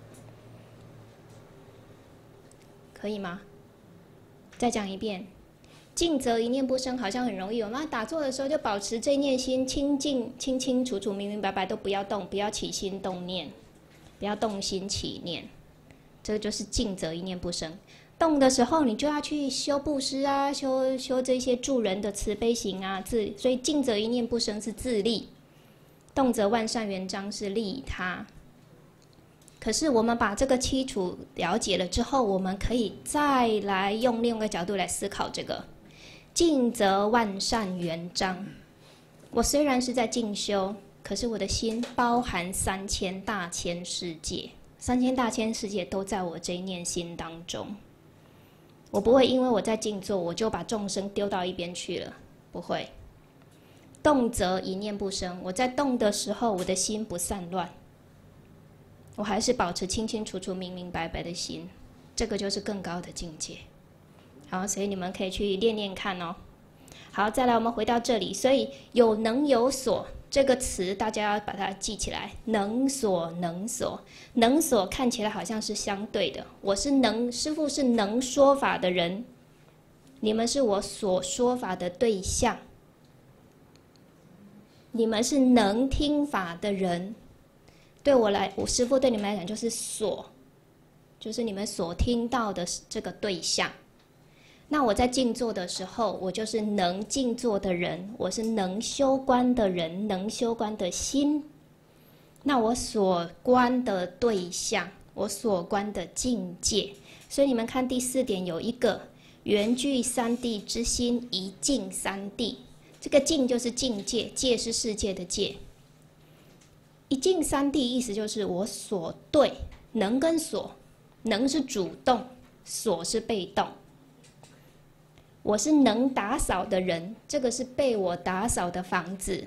可以吗？再讲一遍。静则一念不生，好像很容易。我们打坐的时候就保持这念心清净、清清楚楚、明明白白，都不要动，不要起心动念，不要动心起念，这就是静则一念不生。动的时候，你就要去修布施啊，修修这些助人的慈悲行啊，自所以静则一念不生是自利，动则万善圆彰是利他。可是我们把这个基础了解了之后，我们可以再来用另一个角度来思考这个。静则万善圆彰。我虽然是在静修，可是我的心包含三千大千世界，三千大千世界都在我这一念心当中。我不会因为我在静坐，我就把众生丢到一边去了，不会。动则一念不生，我在动的时候，我的心不散乱，我还是保持清清楚楚、明明白白的心，这个就是更高的境界。好，所以你们可以去练练看哦。好，再来我们回到这里，所以有能有所这个词大家要把它记起来。能所能所，能所看起来好像是相对的。我是能，师父是能说法的人，你们是我所说法的对象。你们是能听法的人，对我来，我师父对你们来讲就是所，就是你们所听到的这个对象。那我在静坐的时候，我就是能静坐的人，我是能修观的人，能修观的心。那我所观的对象，我所观的境界，所以你们看第四点有一个圆具三谛之心，一境三谛。这个境就是境界，界是世界的界。一境三谛意思就是我所对，能跟所，能是主动，所是被动。我是能打扫的人，这个是被我打扫的房子。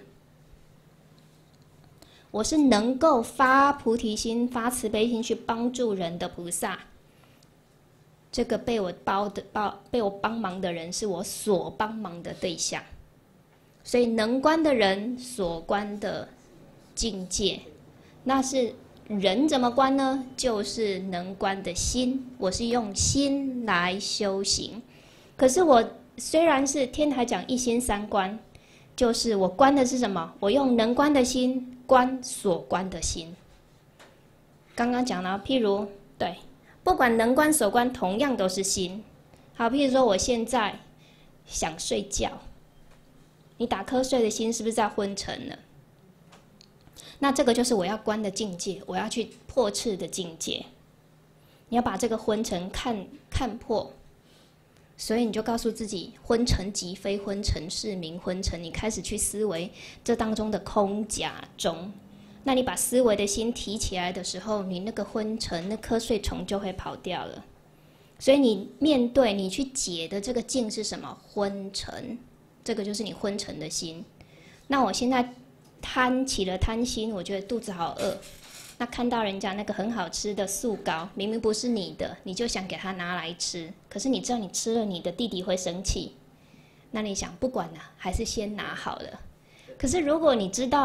我是能够发菩提心、发慈悲心去帮助人的菩萨，这个被我包的包被我帮忙的人是我所帮忙的对象。所以能观的人所观的境界，那是人怎么观呢？就是能观的心，我是用心来修行。可是我虽然是天台讲一心三观，就是我观的是什么？我用能观的心观所观的心。刚刚讲了，譬如对，不管能观所观，同样都是心。好，譬如说我现在想睡觉，你打瞌睡的心是不是在昏沉了？那这个就是我要观的境界，我要去破斥的境界。你要把这个昏沉看看破。所以你就告诉自己，昏沉即非昏沉，是名昏沉。你开始去思维这当中的空假中，那你把思维的心提起来的时候，你那个昏沉、那瞌睡虫就会跑掉了。所以你面对你去解的这个境是什么？昏沉，这个就是你昏沉的心。那我现在贪起了贪心，我觉得肚子好饿。那看到人家那个很好吃的素糕，明明不是你的，你就想给他拿来吃。可是你知道你吃了，你的弟弟会生气。那你想不管了，还是先拿好了。可是如果你知道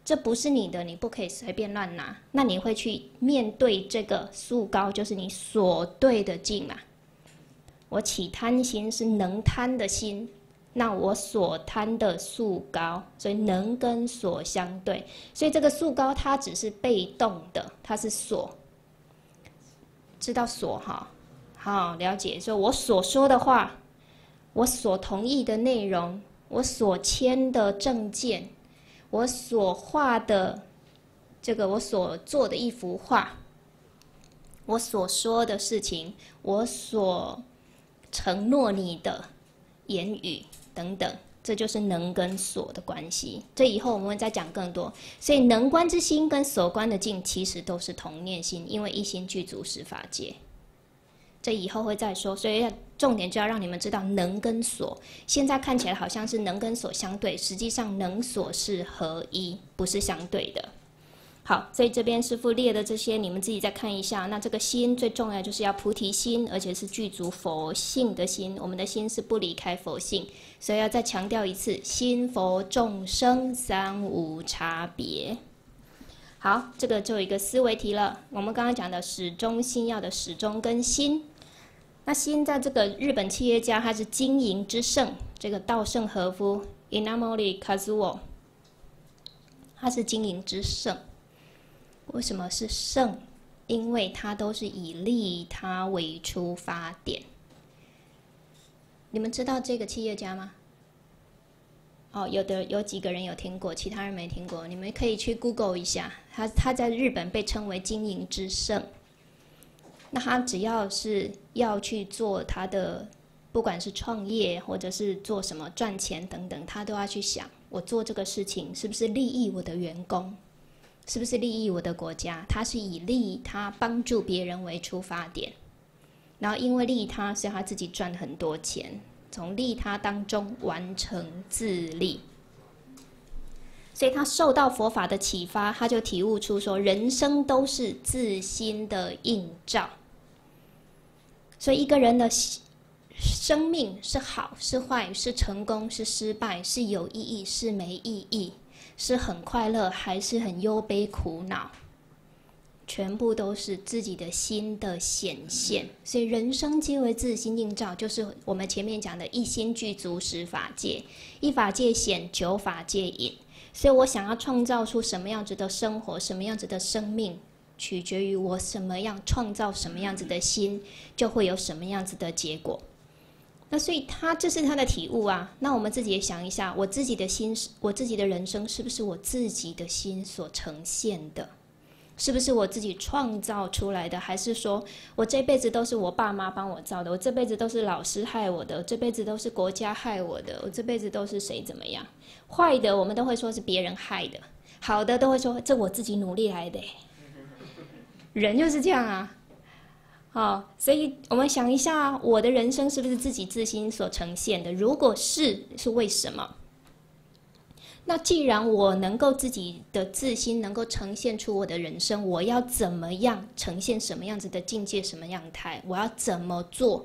这不是你的，你不可以随便乱拿。那你会去面对这个素高，就是你所对的境嘛。我起贪心是能贪的心，那我所贪的素高，所以能跟所相对。所以这个素高它只是被动的，它是所，知道所哈？好，了解。所以我所说的话，我所同意的内容，我所签的证件，我所画的这个，我所做的一幅画，我所说的事情，我所承诺你的言语等等，这就是能跟所的关系。这以后我们会再讲更多。所以能观之心跟所观的境其实都是同念心，因为一心具足十法界。这以后会再说，所以重点就要让你们知道能跟所。现在看起来好像是能跟所相对，实际上能所是合一，不是相对的。好，所以这边师父列的这些，你们自己再看一下。那这个心最重要就是要菩提心，而且是具足佛性的心。我们的心是不离开佛性，所以要再强调一次：心佛众生三无差别。好，这个就有一个思维题了。我们刚刚讲的始终心要的始终跟心，那心在这个日本企业家他是经营之圣，这个稻盛和夫 Inamori Kazuo， 他是经营之圣。为什么是圣？因为他都是以利他为出发点。你们知道这个企业家吗？哦，有的有几个人有听过，其他人没听过。你们可以去 Google 一下，他他在日本被称为经营之圣。那他只要是要去做他的，不管是创业或者是做什么赚钱等等，他都要去想，我做这个事情是不是利益我的员工，是不是利益我的国家？他是以利他帮助别人为出发点，然后因为利他，所以他自己赚很多钱。从利他当中完成自利，所以他受到佛法的启发，他就体悟出说，人生都是自心的映照。所以一个人的生命是好是坏，是成功是失败，是有意义是没意义，是很快乐还是很忧悲苦恼，全部都是自己的心的显现。所以人生皆为自心映照，就是我们前面讲的一心具足十法界，一法界显，九法界隐。所以我想要创造出什么样子的生活，什么样子的生命，取决于我什么样创造什么样子的心，就会有什么样子的结果。那所以他这是他的体悟啊。那我们自己也想一下，我自己的心，我自己的人生是不是我自己的心所呈现的？是不是我自己创造出来的？还是说我这辈子都是我爸妈帮我造的？我这辈子都是老师害我的？我这辈子都是国家害我的？我这辈子都是谁怎么样？坏的我们都会说是别人害的，好的都会说这我自己努力来的。人就是这样啊。好，所以我们想一下，我的人生是不是自己自心所呈现的？如果是，是为什么？那既然我能够自己的自心能够呈现出我的人生，我要怎么样呈现什么样子的境界，什么样态？我要怎么做？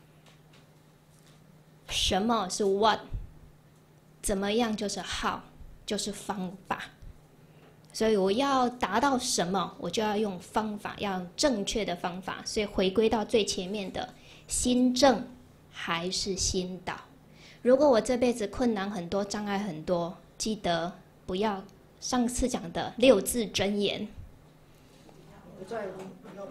什么是 what？ 怎么样就是 how， 就是方法。所以我要达到什么，我就要用方法，要用正确的方法。所以回归到最前面的心正还是心倒。如果我这辈子困难很多，障碍很多，记得不要上次讲的六字真言。 不在乎，不要怕。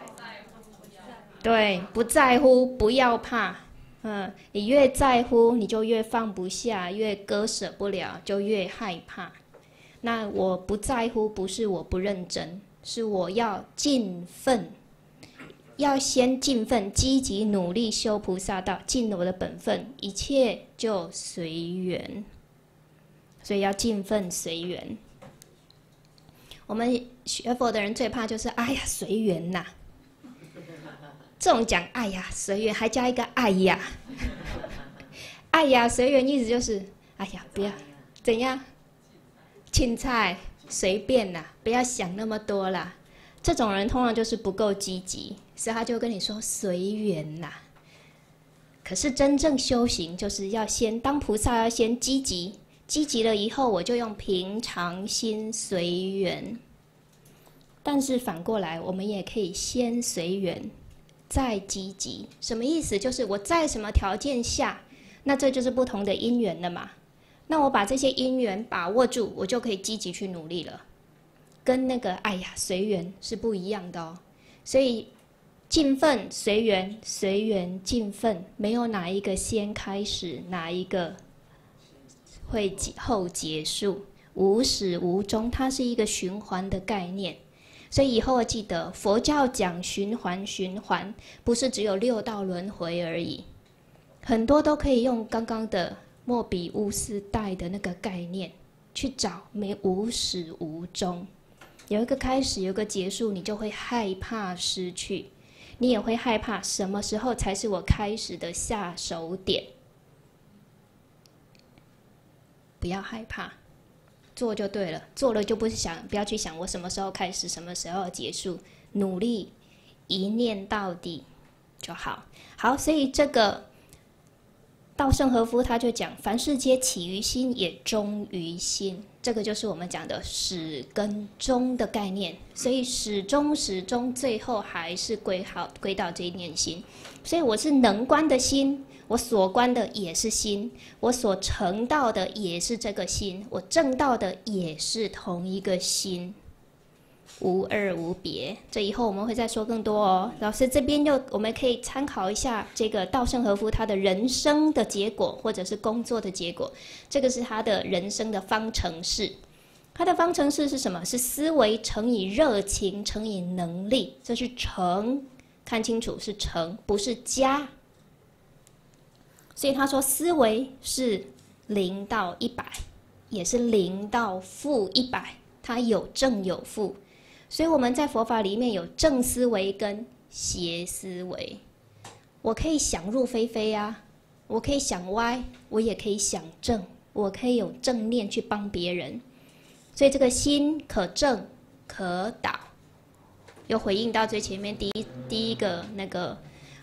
对，不在乎，不要怕。嗯，你越在乎，你就越放不下，越割舍不了，就越害怕。那我不在乎，不是我不认真，是我要尽奋，要先尽奋，积极努力修菩萨道，尽了我的本分，一切就随缘。所以要尽奋随缘。我们学佛的人最怕就是哎呀随缘呐，这种讲哎呀随缘还加一个哎呀，哎呀随缘意思就是哎呀不要怎样，青菜随便啦，不要想那么多啦。这种人通常就是不够积极，所以他就跟你说随缘啦。可是真正修行就是要先当菩萨，要先积极。 积极了以后，我就用平常心随缘。但是反过来，我们也可以先随缘，再积极。什么意思？就是我在什么条件下，那这就是不同的因缘了嘛。那我把这些因缘把握住，我就可以积极去努力了。跟那个哎呀随缘是不一样的哦。所以尽分随缘，随缘尽分，没有哪一个先开始，哪一个会后结束，无始无终，它是一个循环的概念。所以以后要记得，佛教讲循环，循环不是只有六道轮回而已，很多都可以用刚刚的莫比乌斯带的那个概念去找，没无始无终，有一个开始，有一个结束，你就会害怕失去，你也会害怕什么时候才是我开始的下手点。不要害怕，做就对了，做了就不是想，不要去想我什么时候开始，什么时候结束，努力一念到底就好。好，所以这个稻盛和夫他就讲，凡事皆起于心，也终于心。这个就是我们讲的始跟终的概念。所以始终始终，最后还是归好归到这一念心。所以我是能观的心，我所观的也是心，我所成道的也是这个心，我证道的也是同一个心，无二无别。这以后我们会再说更多哦。老师这边就我们可以参考一下这个稻盛和夫他的人生的结果，或者是工作的结果。这个是他的人生的方程式。他的方程式是什么？是思维乘以热情乘以能力，这是乘，看清楚是乘，不是加。所以他说思维是零到一百，也是零到负一百，它有正有负。所以我们在佛法里面有正思维跟邪思维。我可以想入非非啊，我可以想歪，我也可以想正，我可以有正念去帮别人。所以这个心可正可导，又回应到最前面第一第一个那个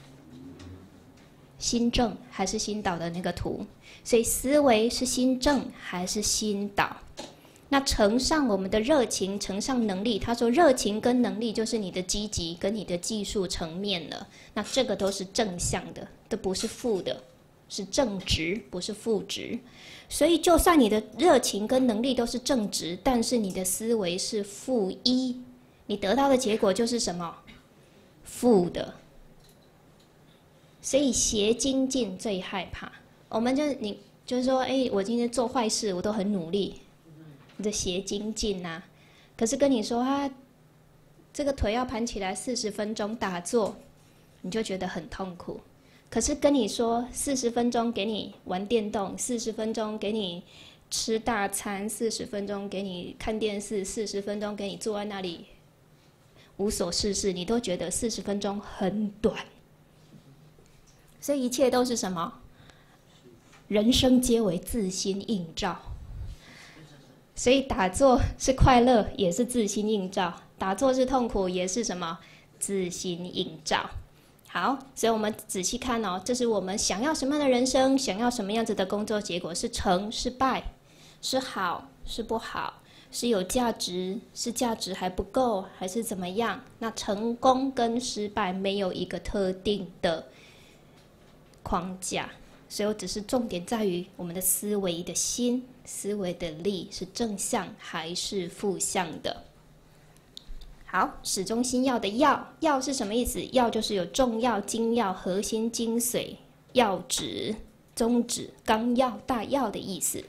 心正还是心导的那个图。所以思维是心正还是心导？那乘上我们的热情，乘上能力，他说热情跟能力就是你的积极跟你的技术层面了。那这个都是正向的，都不是负的，是正值，不是负值。所以就算你的热情跟能力都是正值，但是你的思维是负一，你得到的结果就是什么？负的。所以邪精进最害怕。我们就你就是说，哎，我今天做坏事，我都很努力。你的邪精进啊，可是跟你说啊，这个腿要盘起来四十分钟打坐，你就觉得很痛苦。可是跟你说四十分钟给你玩电动，四十分钟给你吃大餐，四十分钟给你看电视，四十分钟给你坐在那里无所事事，你都觉得四十分钟很短。所以一切都是什么？人生皆为自心映照。所以打坐是快乐，也是自心映照；打坐是痛苦，也是什么？自心映照。好，所以我们仔细看哦，这是我们想要什么样的人生，想要什么样子的工作结果，是成是败，是好是不好，是有价值，是价值还不够，还是怎么样？那成功跟失败没有一个特定的框架。所以我只是重点在于我们的思维的心，思维的力是正向还是负向的。好，始终心要的要，要是什么意思？要就是有重要、精要、核心、精髓、要旨、宗旨、纲要、大要的意思。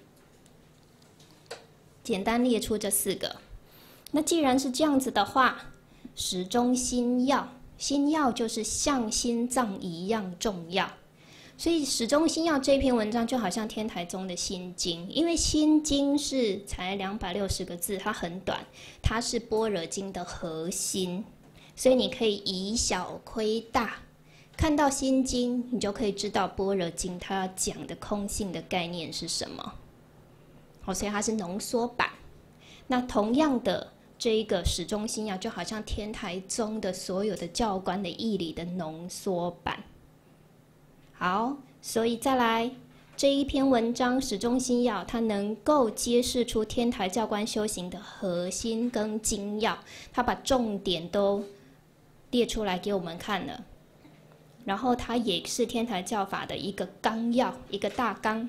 简单列出这四个。那既然是这样子的话，始终心要，心要就是像心脏一样重要。所以始终心要这篇文章就好像天台宗的心经，因为心经是才两百六十个字，它很短，它是般若经的核心，所以你可以以小窥大，看到心经你就可以知道般若经它要讲的空性的概念是什么。好，所以它是浓缩版。那同样的这一个始终心要就好像天台宗的所有的教官的义理的浓缩版。好，所以再来这一篇文章《始终心要》，它能够揭示出天台教官修行的核心跟精要，它把重点都列出来给我们看了。然后它也是天台教法的一个纲要，一个大纲。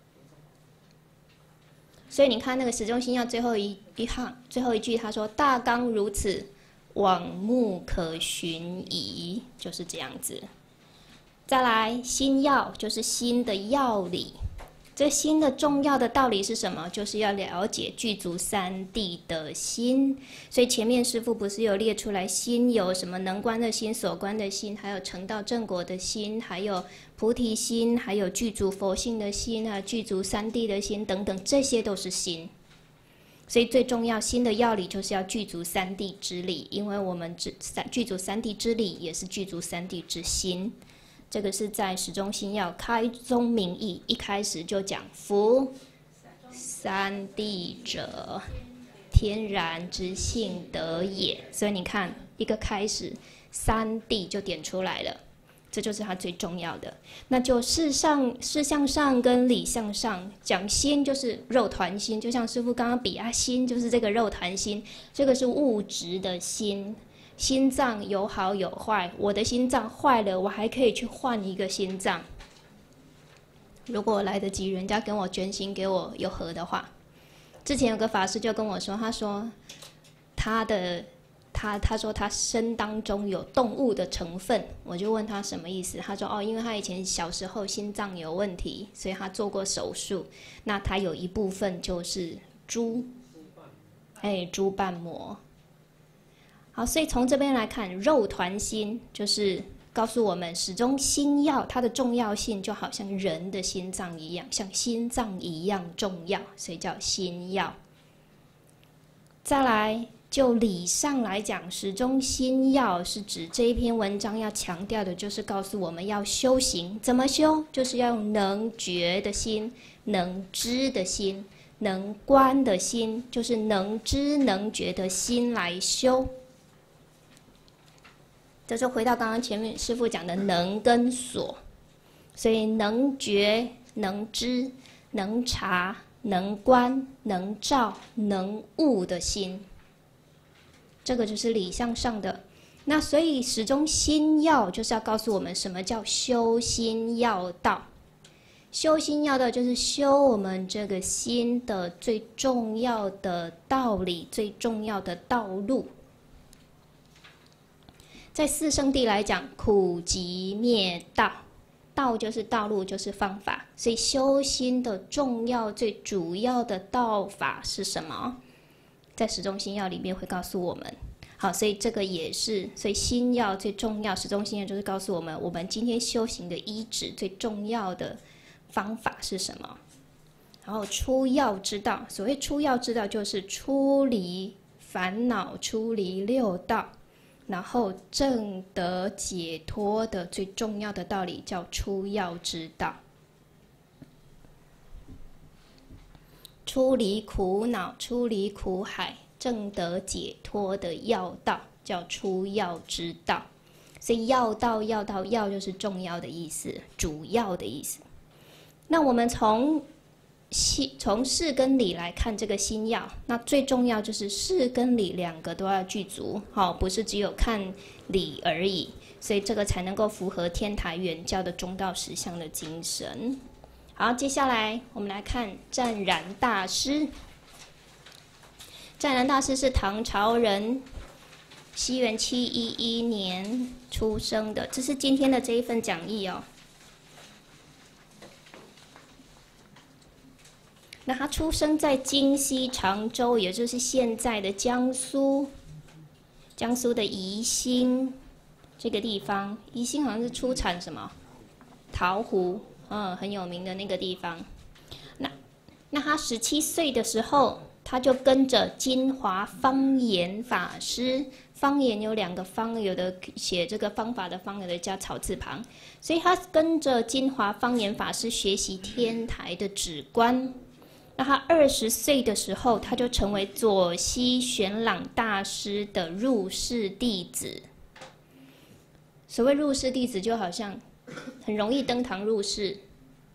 所以你看那个始终心要最后一一行最后一句，他说：“大纲如此，往目可循矣。”就是这样子。再来，心要就是心的要理。这心的重要的道理是什么？就是要了解具足三谛的心。所以前面师父不是有列出来，心有什么能观的心、所观的心，还有成道正果的心，还有菩提心，还有具足佛性的心啊，具足三谛的心等等，这些都是心。所以最重要，心的要理就是要具足三谛之理，因为我们只具足三谛之理，也是具足三谛之心。这个是在始终心要开宗明义一开始就讲夫三谛者，天然之性德也。所以你看，一个开始，三谛就点出来了，这就是它最重要的。那就事上事项上跟理向上讲，心就是肉团心，就像师父刚刚比啊，心就是这个肉团心，这个是物质的心。心脏有好有坏，我的心脏坏了，我还可以去换一个心脏。如果我来得及，人家跟我捐心给我有合的话，之前有个法师就跟我说，他说他的他他说他身当中有动物的成分，我就问他什么意思，他说哦，因为他以前小时候心脏有问题，所以他做过手术，那他有一部分就是猪，哎，猪瓣膜。好，所以从这边来看，肉团心就是告诉我们，始终心要它的重要性就好像人的心脏一样，像心脏一样重要，所以叫心要。再来，就理上来讲，始终心要是指这一篇文章要强调的，就是告诉我们要修行，怎么修？就是要用能觉的心、能知的心、能观的心，就是能知能觉的心来修。这就回到刚刚前面师父讲的能跟所，所以能觉、能知、能察、能观、能照、能悟的心，这个就是理向上的。那所以始终心要就是要告诉我们什么叫修心要道。修心要道就是修我们这个心的最重要的道理，最重要的道路。在四圣谛来讲，苦集灭道，道就是道路，就是方法。所以修心的重要、最主要的道法是什么？在始终心要里面会告诉我们。好，所以这个也是，所以心要最重要，始终心要就是告诉我们，我们今天修行的依止最重要的方法是什么？然后出要之道，所谓出要之道，就是出离烦恼、出离六道。然后证得解脱的最重要的道理叫出要之道，出离苦恼、出离苦海、证得解脱的要道叫出要之道。所以要道、要道、要就是重要的意思，主要的意思。那我们从从事跟理来看这个心要，那最重要就是事跟理两个都要具足，好，不是只有看理而已，所以这个才能够符合天台原教的中道实相的精神。好，接下来我们来看湛然大师。湛然大师是唐朝人，西元七一一年出生的，这是今天的这一份讲义哦。那他出生在今西常州，也就是现在的江苏，江苏的宜兴这个地方。宜兴好像是出产什么陶壶，嗯，很有名的那个地方。那那他十七岁的时候，他就跟着金华方言法师。方言有两个方，有的写这个方法的方，有的加草字旁，所以他跟着金华方言法师学习天台的止观。那他二十岁的时候，他就成为左西玄朗大师的入室弟子。所谓入室弟子，就好像很容易登堂入室，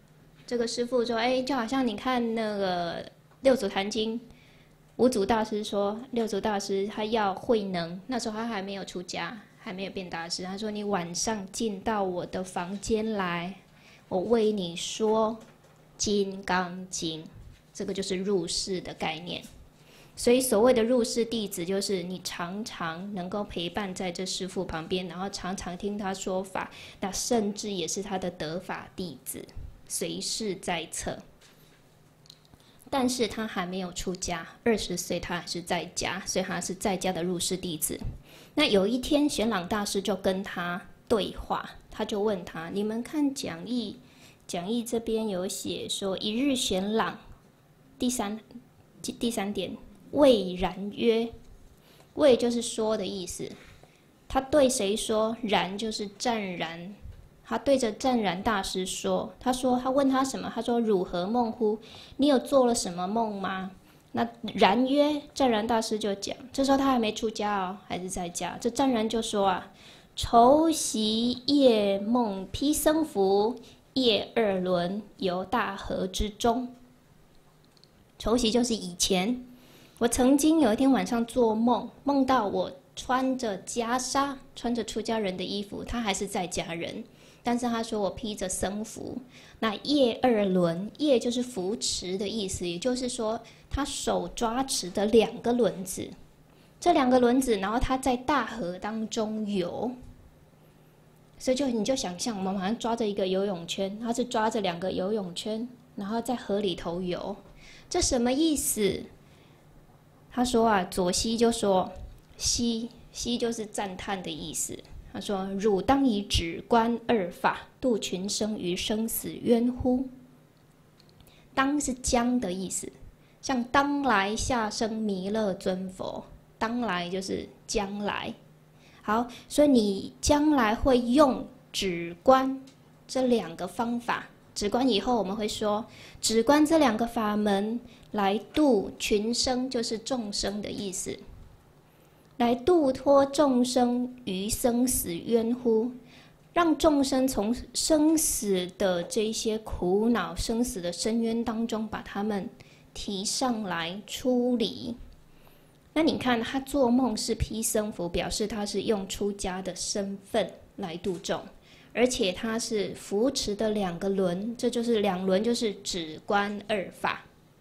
这个师父说，哎，就好像你看那个《六祖坛经》，五祖大师说，六祖大师他要慧能，那时候他还没有出家，还没有变大师。他说，你晚上进到我的房间来，我为你说《金刚经》，这个就是入室的概念。所以所谓的入室弟子，就是你常常能够陪伴在这师父旁边，然后常常听他说法，那甚至也是他的得法弟子，随侍在侧。但是他还没有出家，二十岁他还是在家，所以他是在家的入室弟子。那有一天，玄朗大师就跟他对话，他就问他：你们看讲义，讲义这边有写说，一日玄朗，第三第三点。谓然曰，谓就是说的意思，他对谁说？然就是湛然，他对着湛然大师说，他说他问他什么？他说汝何梦乎？你有做了什么梦吗？那然曰，湛然大师就讲，这时候他还没出家哦，还是在家。这湛然就说啊，酬习夜梦披僧服，夜二轮游大河之中。酬习就是以前。我曾经有一天晚上做梦，梦到我穿着袈裟，穿着出家人的衣服，他还是在家人，但是他说我披着僧服。那叶二轮，叶就是扶持的意思，也就是说他手抓持的两个轮子，这两个轮子，然后他在大河当中游。所以就你就想象，我们好像抓着一个游泳圈，他是抓着两个游泳圈，然后在河里头游，这什么意思？他说啊，左西就说，西西就是赞叹的意思。他说：“汝当以止观二法，度群生于生死渊乎？”当是将的意思，像当来下生弥勒尊佛，当来就是将来。好，所以你将来会用止观这两个方法。止观以后我们会说，止观这两个法门来度群生，就是众生的意思，来度脱众生于生死渊乎，让众生从生死的这些苦恼、生死的深渊当中，把他们提上来出离。那你看他做梦是披僧服，表示他是用出家的身份来度众。而且它是扶持的两个轮，这就是两轮，就是止观二法。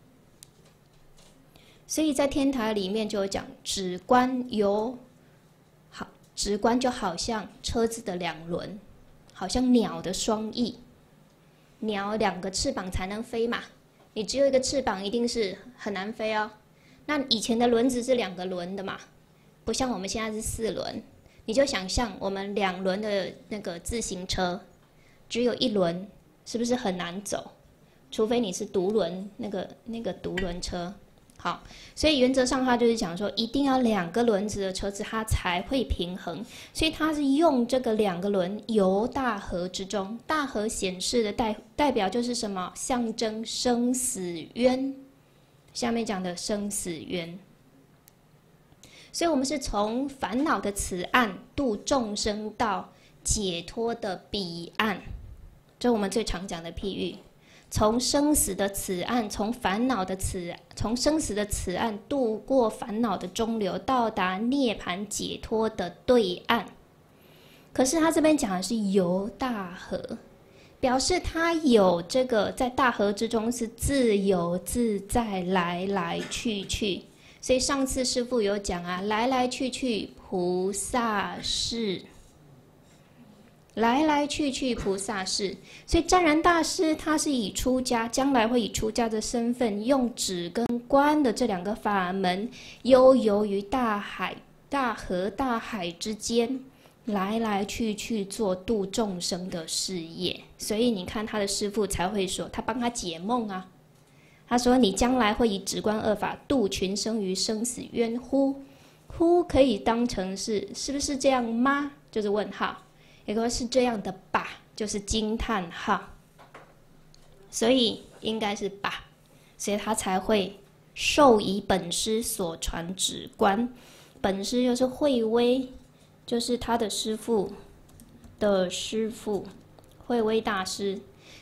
所以在天台里面就有讲，止观有好，止观就好像车子的两轮，好像鸟的双翼。鸟两个翅膀才能飞嘛，你只有一个翅膀，一定是很难飞哦。那以前的轮子是两个轮的嘛，不像我们现在是四轮。你就想象我们两轮的那个自行车，只有一轮，是不是很难走？除非你是独轮，那个那个独轮车。好，所以原则上它就是讲说，一定要两个轮子的车子它才会平衡。所以它是用这个两个轮游大河之中，大河显示的代代表就是什么？象征生死渊。下面讲的生死渊。所以我们是从烦恼的此岸度众生到解脱的彼岸，这是我们最常讲的譬喻。从生死的此岸，从烦恼的此，从生死的此岸渡过烦恼的中流，到达涅槃解脱的对岸。可是他这边讲的是游大河，表示他有这个在大河之中是自由自在，来来去去。所以上次师父有讲啊，来来去去菩萨事，来来去去菩萨事。所以湛然大师他是以出家，将来会以出家的身份，用止跟观的这两个法门，悠游于大海、大河、大海之间，来来去去做度众生的事业。所以你看他的师父才会说，他帮他解梦啊。他说：“你将来会以止观二法度群生于生死渊乎？乎可以当成是是不是这样吗？就是问号。也可以说是这样的吧，就是惊叹号。所以应该是吧，所以他才会受以本师所传止观。本师就是慧威，就是他的师父的师父慧威大师。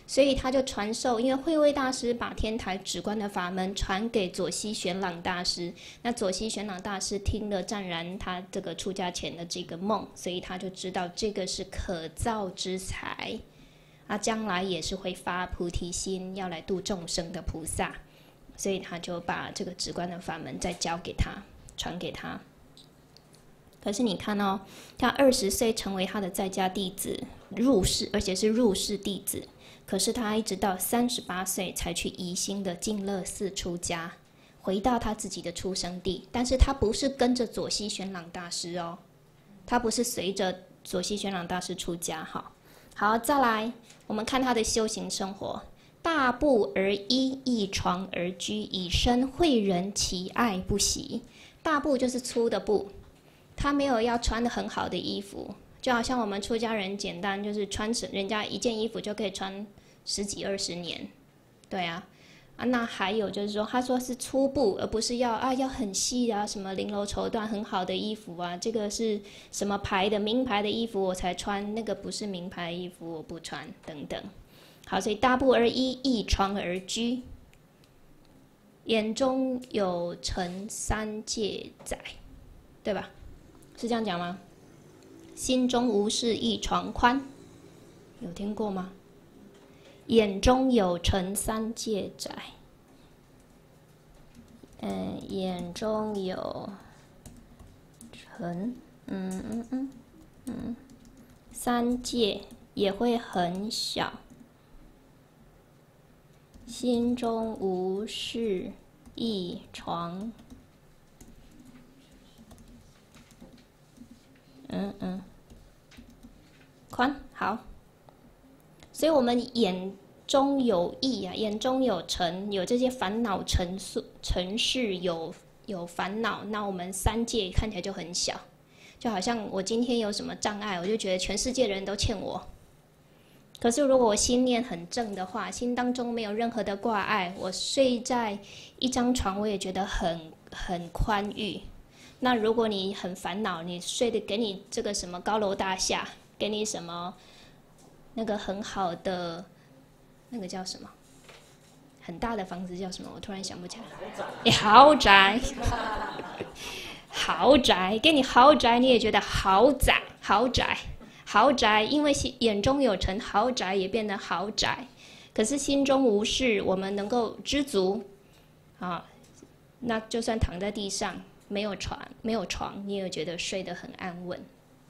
所以他就传授，因为慧微大师把天台止观的法门传给左西玄朗大师，那左西玄朗大师听了湛然他这个出家前的这个梦，所以他就知道这个是可造之材，啊，将来也是会发菩提心，要来度众生的菩萨，所以他就把这个止观的法门再教给他，传给他。可是你看哦，他二十岁成为他的在家弟子，入室，而且是入室弟子。可是他一直到三十八岁才去宜兴的净乐寺出家，回到他自己的出生地。但是他不是跟着左西玄朗大师哦，他不是随着左西玄朗大师出家。好，好，再来，我们看他的修行生活：大步而依，一床而居，以身诲人，其爱不习。大步就是粗的步，他没有要穿的很好的衣服。就好像我们出家人简单，就是穿人家一件衣服就可以穿十几二十年，对啊，啊那还有就是说，他说是粗布，而不是要啊要很细啊，什么绫罗绸缎很好的衣服啊，这个是什么牌的名牌的衣服我才穿，那个不是名牌衣服我不穿等等。好，所以大步而依，一床而居，眼中有尘三界在，对吧？是这样讲吗？心中无事一床宽，有听过吗？眼中有尘三界在，嗯，眼中有尘，嗯嗯嗯嗯，三界也会很小，心中无事一床。嗯嗯，宽好，所以我们眼中有意啊，眼中有尘，有这些烦恼尘数尘世有有烦恼，那我们三界看起来就很小，就好像我今天有什么障碍，我就觉得全世界的人都欠我。可是如果我心念很正的话，心当中没有任何的挂碍，我睡在一张床，我也觉得很很宽裕。那如果你很烦恼，你睡的给你这个什么高楼大厦，给你什么那个很好的那个叫什么很大的房子叫什么？我突然想不起来。豪宅，豪宅，给你豪宅你也觉得豪宅，豪宅，豪宅，因为眼中有尘，豪宅也变得豪宅。可是心中无事，我们能够知足啊，那就算躺在地上。没有床，没有床，你也觉得睡得很安稳。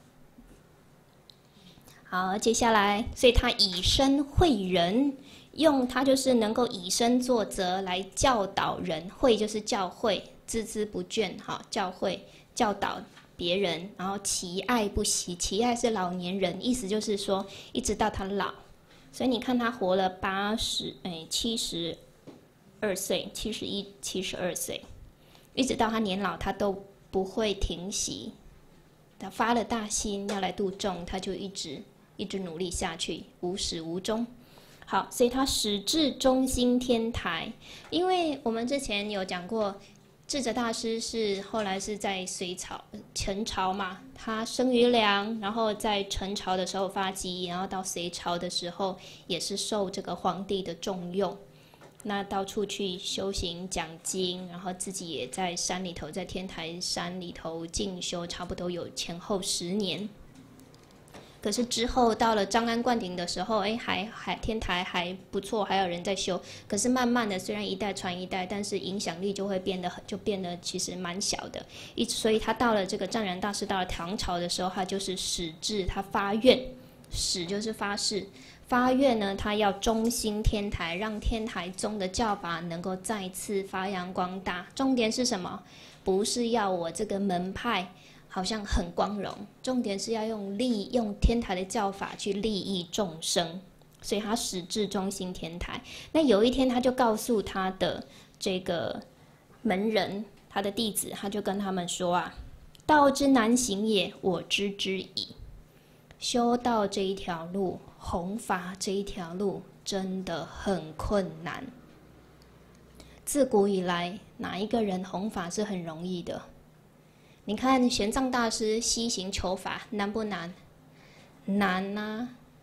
好，接下来，所以他以身诲人，用他就是能够以身作则来教导人，诲就是教诲，孜孜不倦，哈，教诲教导别人，然后其爱不习，其爱是老年人，意思就是说一直到他老，所以你看他活了八十，哎，七十二岁，七十一，七十二岁。一直到他年老，他都不会停息。他发了大心要来度众，他就一直一直努力下去，无始无终。好，所以他始至中兴天台。因为我们之前有讲过，智者大师是后来是在隋朝、陈朝嘛，他生于梁，然后在陈朝的时候发迹，然后到隋朝的时候也是受这个皇帝的重用。那到处去修行讲经，然后自己也在山里头，在天台山里头进修，差不多有前后十年。可是之后到了张安灌顶的时候，哎，还还天台还不错，还有人在修。可是慢慢的，虽然一代传一代，但是影响力就会变得就变得其实蛮小的。一所以他到了这个湛然大师到了唐朝的时候，他就是始至，他发愿，始就是发誓。发愿呢，他要中兴天台，让天台宗的教法能够再次发扬光大。重点是什么？不是要我这个门派好像很光荣，重点是要用利用天台的教法去利益众生。所以他始至中兴天台。那有一天，他就告诉他的这个门人，他的弟子，他就跟他们说啊：“道之难行也，我知之矣。”修道这一条路，弘法这一条路真的很困难。自古以来，哪一个人弘法是很容易的？你看玄奘大师西行求法难不难？难啊！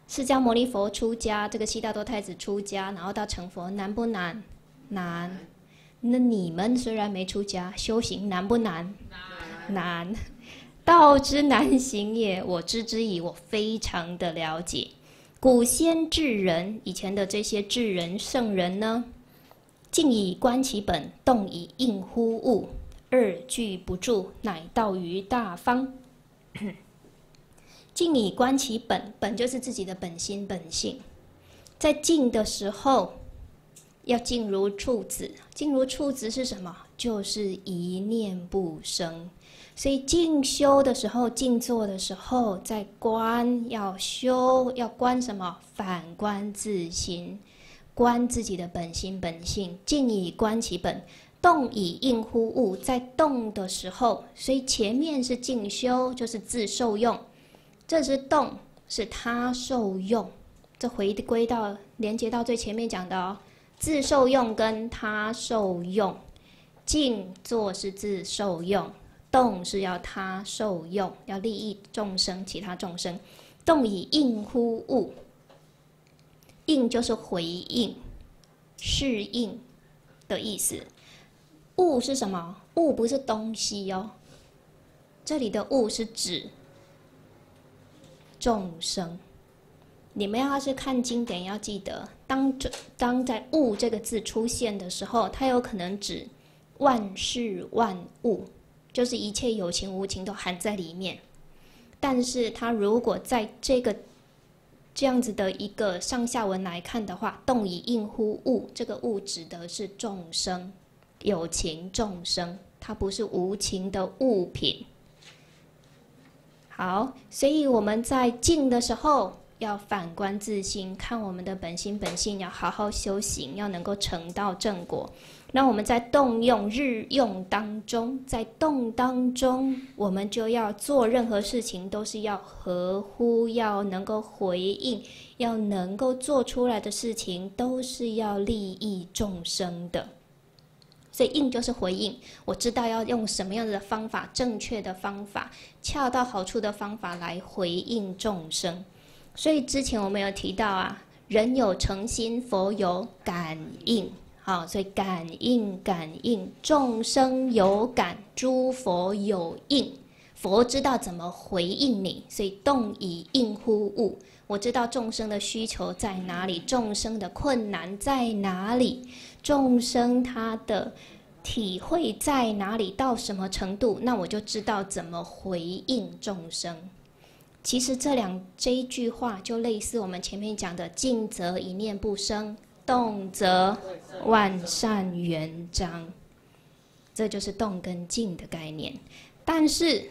释迦牟尼佛出家，这个悉达多太子出家，然后到成佛，难不难？难。那你们虽然没出家，修行难不难？难。难。道之难行也，我知之矣。我非常的了解。古先智人，以前的这些智人圣人呢，静以观其本，动以应乎物，二句不住，乃道于大方。静以观其本，本就是自己的本心本性。在静的时候，要静如处子。静如处子是什么？就是一念不生。所以静修的时候，静坐的时候，在观要修，要观什么？反观自心，观自己的本心本性。静以观其本，动以应乎物。在动的时候，所以前面是静修，就是自受用。这是动，是他受用，这回归到连接到最前面讲的哦，自受用跟他受用，静坐是自受用，动是要他受用，要利益众生，其他众生。动以应乎物，应就是回应、适应的意思。物是什么？物不是东西哦，这里的物是指众生。你们要是看经典，要记得，当当在物这个字出现的时候，它有可能指万事万物，就是一切有情无情都含在里面。但是它如果在这个这样子的一个上下文来看的话，动以应乎物，这个物指的是众生，有情众生，它不是无情的物品。好，所以我们在静的时候要反观自心，看我们的本心本性，要好好修行，要能够成道正果。那我们在动用日用当中，在动当中，我们就要做任何事情都是要合乎，要能够回应，要能够做出来的事情都是要利益众生的。所以应就是回应，我知道要用什么样的方法，正确的方法，恰到好处的方法来回应众生。所以之前我们有提到啊，人有诚心，佛有感应。好，所以感应感应，众生有感，诸佛有应。佛知道怎么回应你，所以动以应乎物。我知道众生的需求在哪里，众生的困难在哪里，众生他的体会在哪里，到什么程度，那我就知道怎么回应众生。其实这两这一句话就类似我们前面讲的静则一念不生，动则万善圆彰，这就是动跟静的概念。但是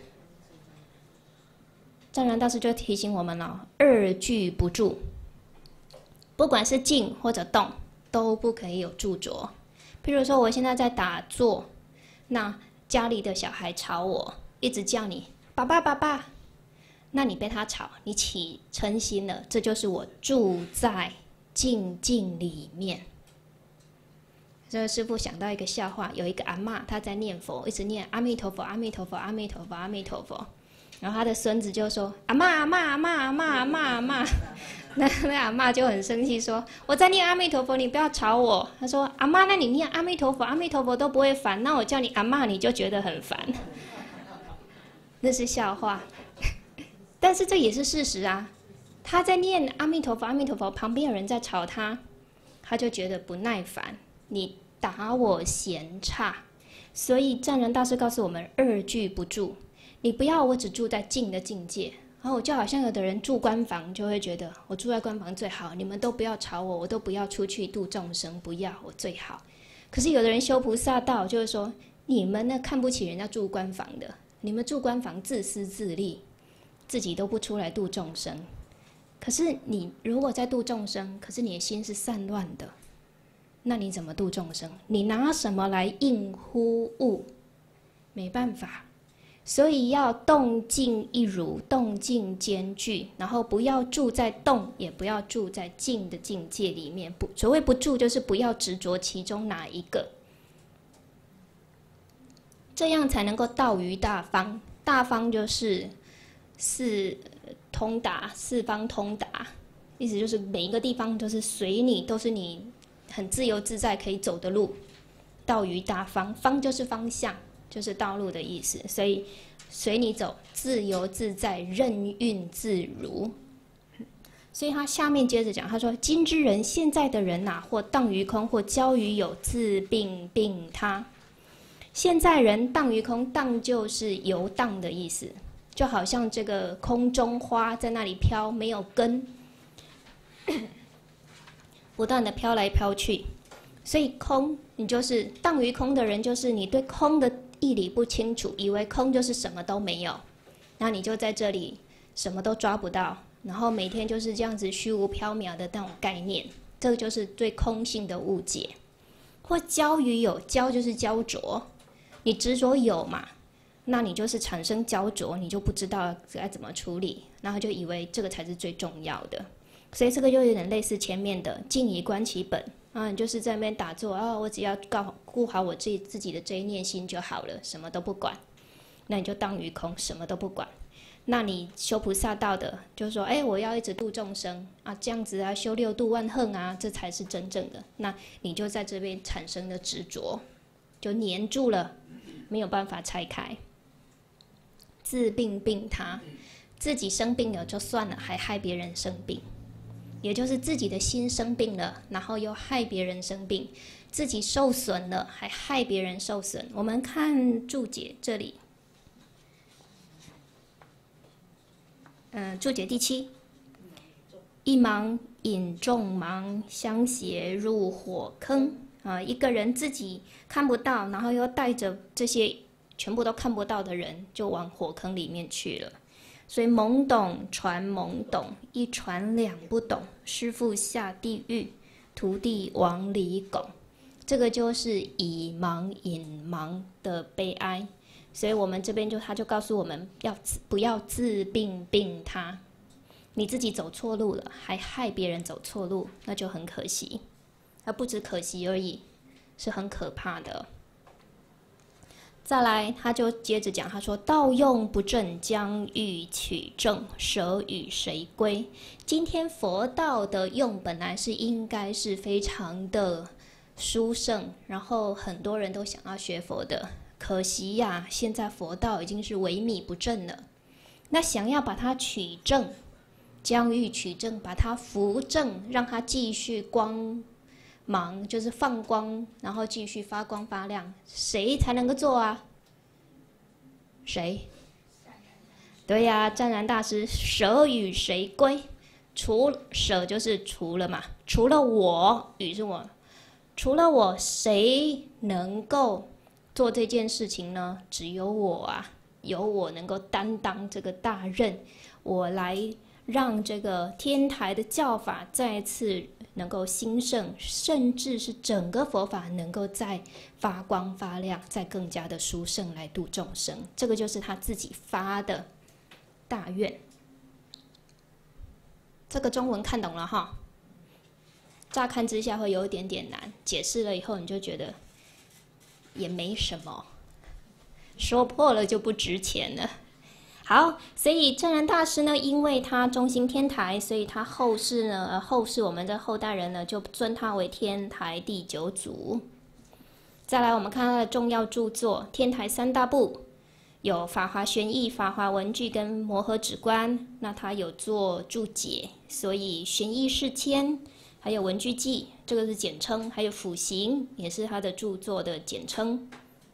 藏然大师就提醒我们了，二句不住，不管是静或者动都不可以有住着。譬如说我现在在打坐，那家里的小孩吵我，一直叫你爸爸爸爸，那你被他吵，你起嗔心了，这就是我住在静静里面。这个师父想到一个笑话，有一个阿嬷，她在念佛，一直念阿弥陀佛阿弥陀佛阿弥陀佛阿弥陀佛，然后她的孙子就说阿嬷阿嬷阿嬷阿嬷阿嬷阿嬷，那那阿嬷就很生气说，我在念阿弥陀佛，你不要吵我。她说阿嬷，那你念阿弥陀佛阿弥陀佛都不会烦，那我叫你阿嬷你就觉得很烦。那是笑话，但是这也是事实啊。他在念阿弥陀佛阿弥陀佛，旁边有人在吵他，他就觉得不耐烦，你打我嫌差。所以藏人大师告诉我们，二句不住，你不要我只住在静的境界。然后我就好像有的人住关房，就会觉得我住在关房最好，你们都不要吵我，我都不要出去度众生，不要我最好。可是有的人修菩萨道，就是说你们呢看不起人家住关房的，你们住关房自私自利，自己都不出来度众生。可是你如果在度众生，可是你的心是散乱的，那你怎么度众生？你拿什么来应乎物？没办法。所以要动静一如，动静兼具，然后不要住在动，也不要住在静的境界里面。不，所谓不住，就是不要执着其中哪一个，这样才能够道于大方。大方就是四通达，四方通达。 意思就是每一个地方都是随你，都是你很自由自在可以走的路。道于大方，方就是方向，就是道路的意思，所以随你走，自由自在，任运自如。所以他下面接着讲，他说：今之人，现在的人呐、啊，或荡于空，或交于有，自病病他。现在人荡于空，荡就是游荡的意思，就好像这个空中花在那里飘，没有根，不断的飘来飘去。所以空，你就是荡于空的人，就是你对空的义理不清楚，以为空就是什么都没有，那你就在这里什么都抓不到。然后每天就是这样子虚无缥缈的那种概念，这个就是对空性的误解。或焦于有，焦就是焦灼，你执着有嘛，那你就是产生焦灼，你就不知道该怎么处理，然后就以为这个才是最重要的。所以这个就有点类似前面的静以观其本啊，你就是在那边打坐啊，我只要顾好我自己自己的这一念心就好了，什么都不管，那你就当于空，什么都不管。那你修菩萨道的，就是说，哎，我要一直度众生啊，这样子啊，修六度万行啊，这才是真正的。那你就在这边产生的执着，就黏住了，没有办法拆开。自病病他，自己生病了就算了，还害别人生病，也就是自己的心生病了，然后又害别人生病，自己受损了，还害别人受损。我们看注解这里。嗯，注解第七，一盲引众盲，相携入火坑啊！一个人自己看不到，然后又带着这些全部都看不到的人，就往火坑里面去了。所以懵懂传懵懂，一传两不懂，师父下地狱，徒弟往里拱。这个就是以盲引盲的悲哀。所以我们这边就他就告诉我们要不要自病病他，你自己走错路了，还害别人走错路，那就很可惜，而不止可惜而已，是很可怕的。再来，他就接着讲，他说：道用不正，将欲取正，舍与谁归？今天佛道的用本来是应该是非常的殊胜，然后很多人都想要学佛的。可惜呀、啊，现在佛道已经是萎靡不振了。那想要把它取正，将欲取正，把它扶正，让它继续光芒，就是放光，然后继续发光发亮。谁才能够做啊？谁？对呀、啊，湛然大师，舍与谁归？除舍就是除了嘛，除了我，与是我，除了我，谁能够做这件事情呢？只有我啊，有我能够担当这个大任，我来让这个天台的教法再次能够兴盛，甚至是整个佛法能够再发光发亮，再更加的殊胜来度众生。这个就是他自己发的大愿。这个中文看懂了哈？乍看之下会有一点点难，解释了以后你就觉得也没什么，说破了就不值钱了。好，所以湛然大师呢，因为他中兴天台，所以他后世呢，后世我们的后代人呢，就尊他为天台第九祖。再来，我们看他的重要著作，天台三大部有《法华玄义》《法华文具》跟《摩诃止观》，那他有做注解，所以玄义释谦，还有文具记，这个是简称，还有辅行也是他的著作的简称。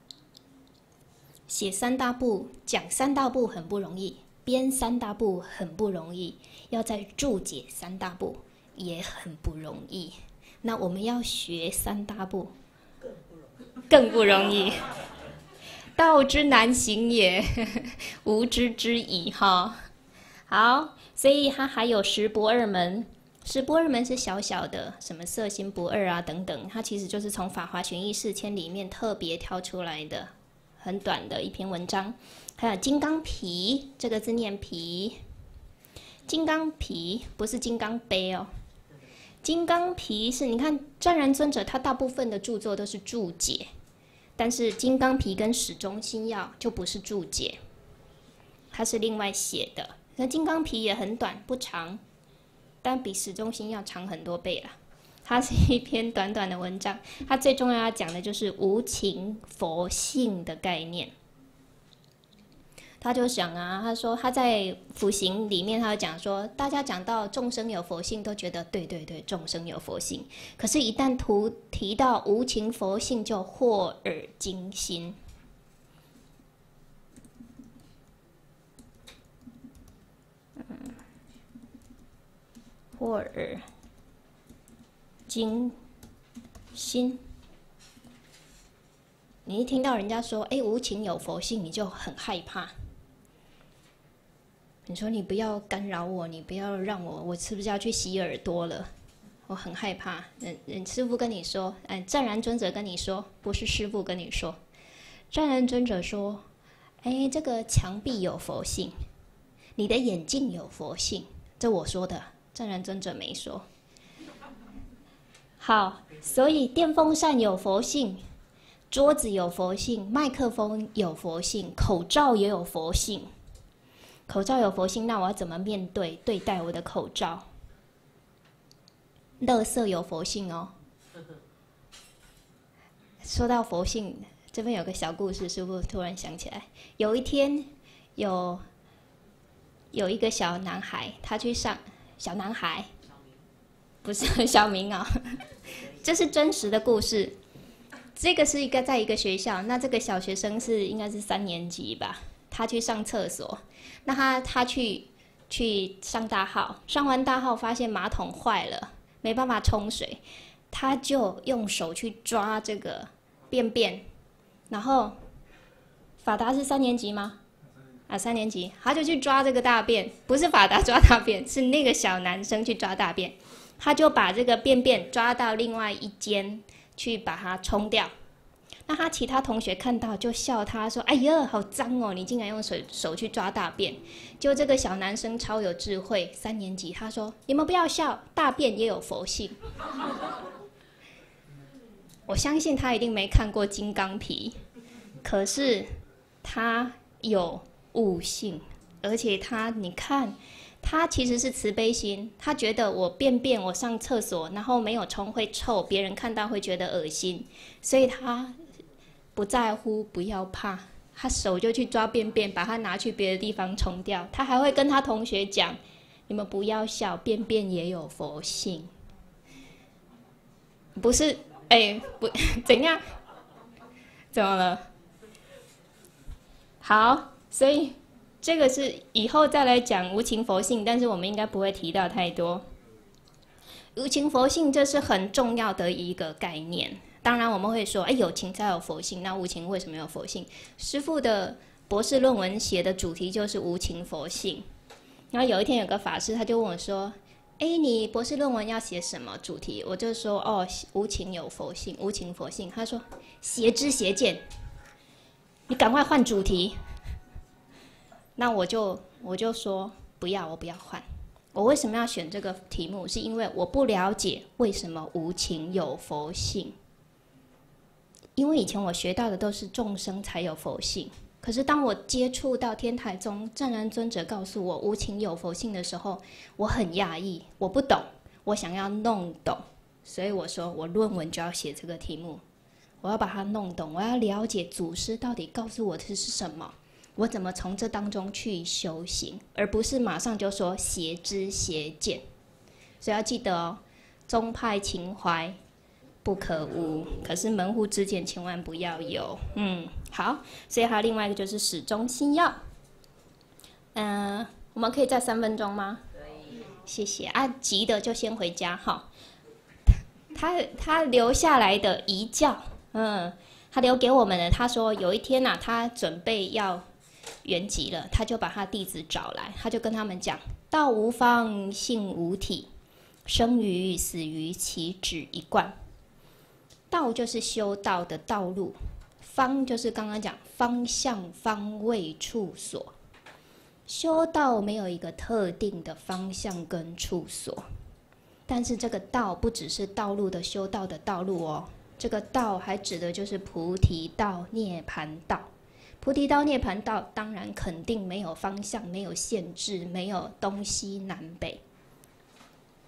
写三大部，讲三大部很不容易，编三大部很不容易，要再注解三大部也很不容易。那我们要学三大部，更不容易。道之难行也，无知之矣哈。好，所以它还有十不二门。十不二门是小小的，什么色心不二啊等等，它其实就是从《法华玄义释谦》里面特别挑出来的，很短的一篇文章。还有金刚毗，这个字念毗，金刚毗不是金刚杯哦。金刚毗是你看湛然尊者他大部分的著作都是注解，但是金刚毗跟始终心要就不是注解，它是另外写的。那金刚毗也很短不长。 但比始终心要长很多倍啦。它是一篇短短的文章，它最重要要讲的就是无情佛性的概念。他就想啊，他说他在辅行里面，他就讲说，大家讲到众生有佛性，都觉得对对对，众生有佛性。可是，一旦图提到无情佛性，就惑耳惊心。嗯，惑耳惊心。你一听到人家说，哎，无情有佛性，你就很害怕。你说你不要干扰我，你不要让我，我是不是要去洗耳朵了？我很害怕。嗯嗯，师父跟你说，哎，湛然尊者跟你说，不是师父跟你说。湛然尊者说，哎，这个墙壁有佛性，你的眼镜有佛性，这我说的，湛然尊者没说。好，所以电风扇有佛性，桌子有佛性，麦克风有佛性，口罩也有佛性。口罩有佛性，那我要怎么面对对待我的口罩？垃圾有佛性哦。说到佛性，这边有个小故事，师父突然想起来，有一天有有一个小男孩，他去上小男孩，不是小明啊、哦，这是真实的故事。这个是一个在一个学校，那这个小学生是应该是三年级吧，他去上厕所。那他他去去上大号，上完大号发现马桶坏了，没办法冲水，他就用手去抓这个便便，然后法达是三年级吗？啊，三年级，他就去抓这个大便，不是法达抓大便，是那个小男生去抓大便，他就把这个便便抓到另外一间去把它冲掉。那他其他同学看到就笑他说：“哎呀，好脏哦！你竟然用手手去抓大便。”就这个小男生超有智慧，三年级，他说：“你们不要笑，大便也有佛性。”我相信他一定没看过《金刚皮》，可是他有悟性，而且他，你看，他其实是慈悲心，他觉得我便便，我上厕所，然后没有冲会臭，别人看到会觉得恶心，所以他不在乎，不要怕，他手就去抓便便，把它拿去别的地方冲掉。他还会跟他同学讲：“你们不要笑，便便也有佛性。”不是，哎，不，怎样？怎么了？好，所以这个是以后再来讲无情佛性，但是我们应该不会提到太多。无情佛性这是很重要的一个概念。当然我们会说，哎，有情才有佛性，那无情为什么有佛性？师父的博士论文写的主题就是无情佛性。然后有一天有个法师他就问我说：“哎，你博士论文要写什么主题？”我就说：“哦，无情有佛性，无情佛性。”他说：“邪知邪见，你赶快换主题。”那我就我就说不要，我不要换。我为什么要选这个题目？是因为我不了解为什么无情有佛性。因为以前我学到的都是众生才有佛性，可是当我接触到天台宗湛然尊者告诉我无情有佛性的时候，我很讶异，我不懂，我想要弄懂，所以我说我论文就要写这个题目，我要把它弄懂，我要了解祖师到底告诉我的是什么，我怎么从这当中去修行，而不是马上就说邪知邪见。所以要记得哦，宗派情怀不可无，可是门户之见千万不要有。嗯，好，所以还有另外一个就是始终心要。嗯、呃，我们可以再三分钟吗？谢谢啊，急的就先回家哈。他他留下来的遗教，嗯，他留给我们的。他说有一天呐、啊，他准备要圆寂了，他就把他弟子找来，他就跟他们讲：道无方，性无体，生于死于其止一贯。道就是修道的道路，方就是刚刚讲方向、方位、处所。修道没有一个特定的方向跟处所，但是这个道不只是道路的修道的道路哦，这个道还指的就是菩提道、涅槃道。菩提道、涅槃道当然肯定没有方向，没有限制，没有东西南北。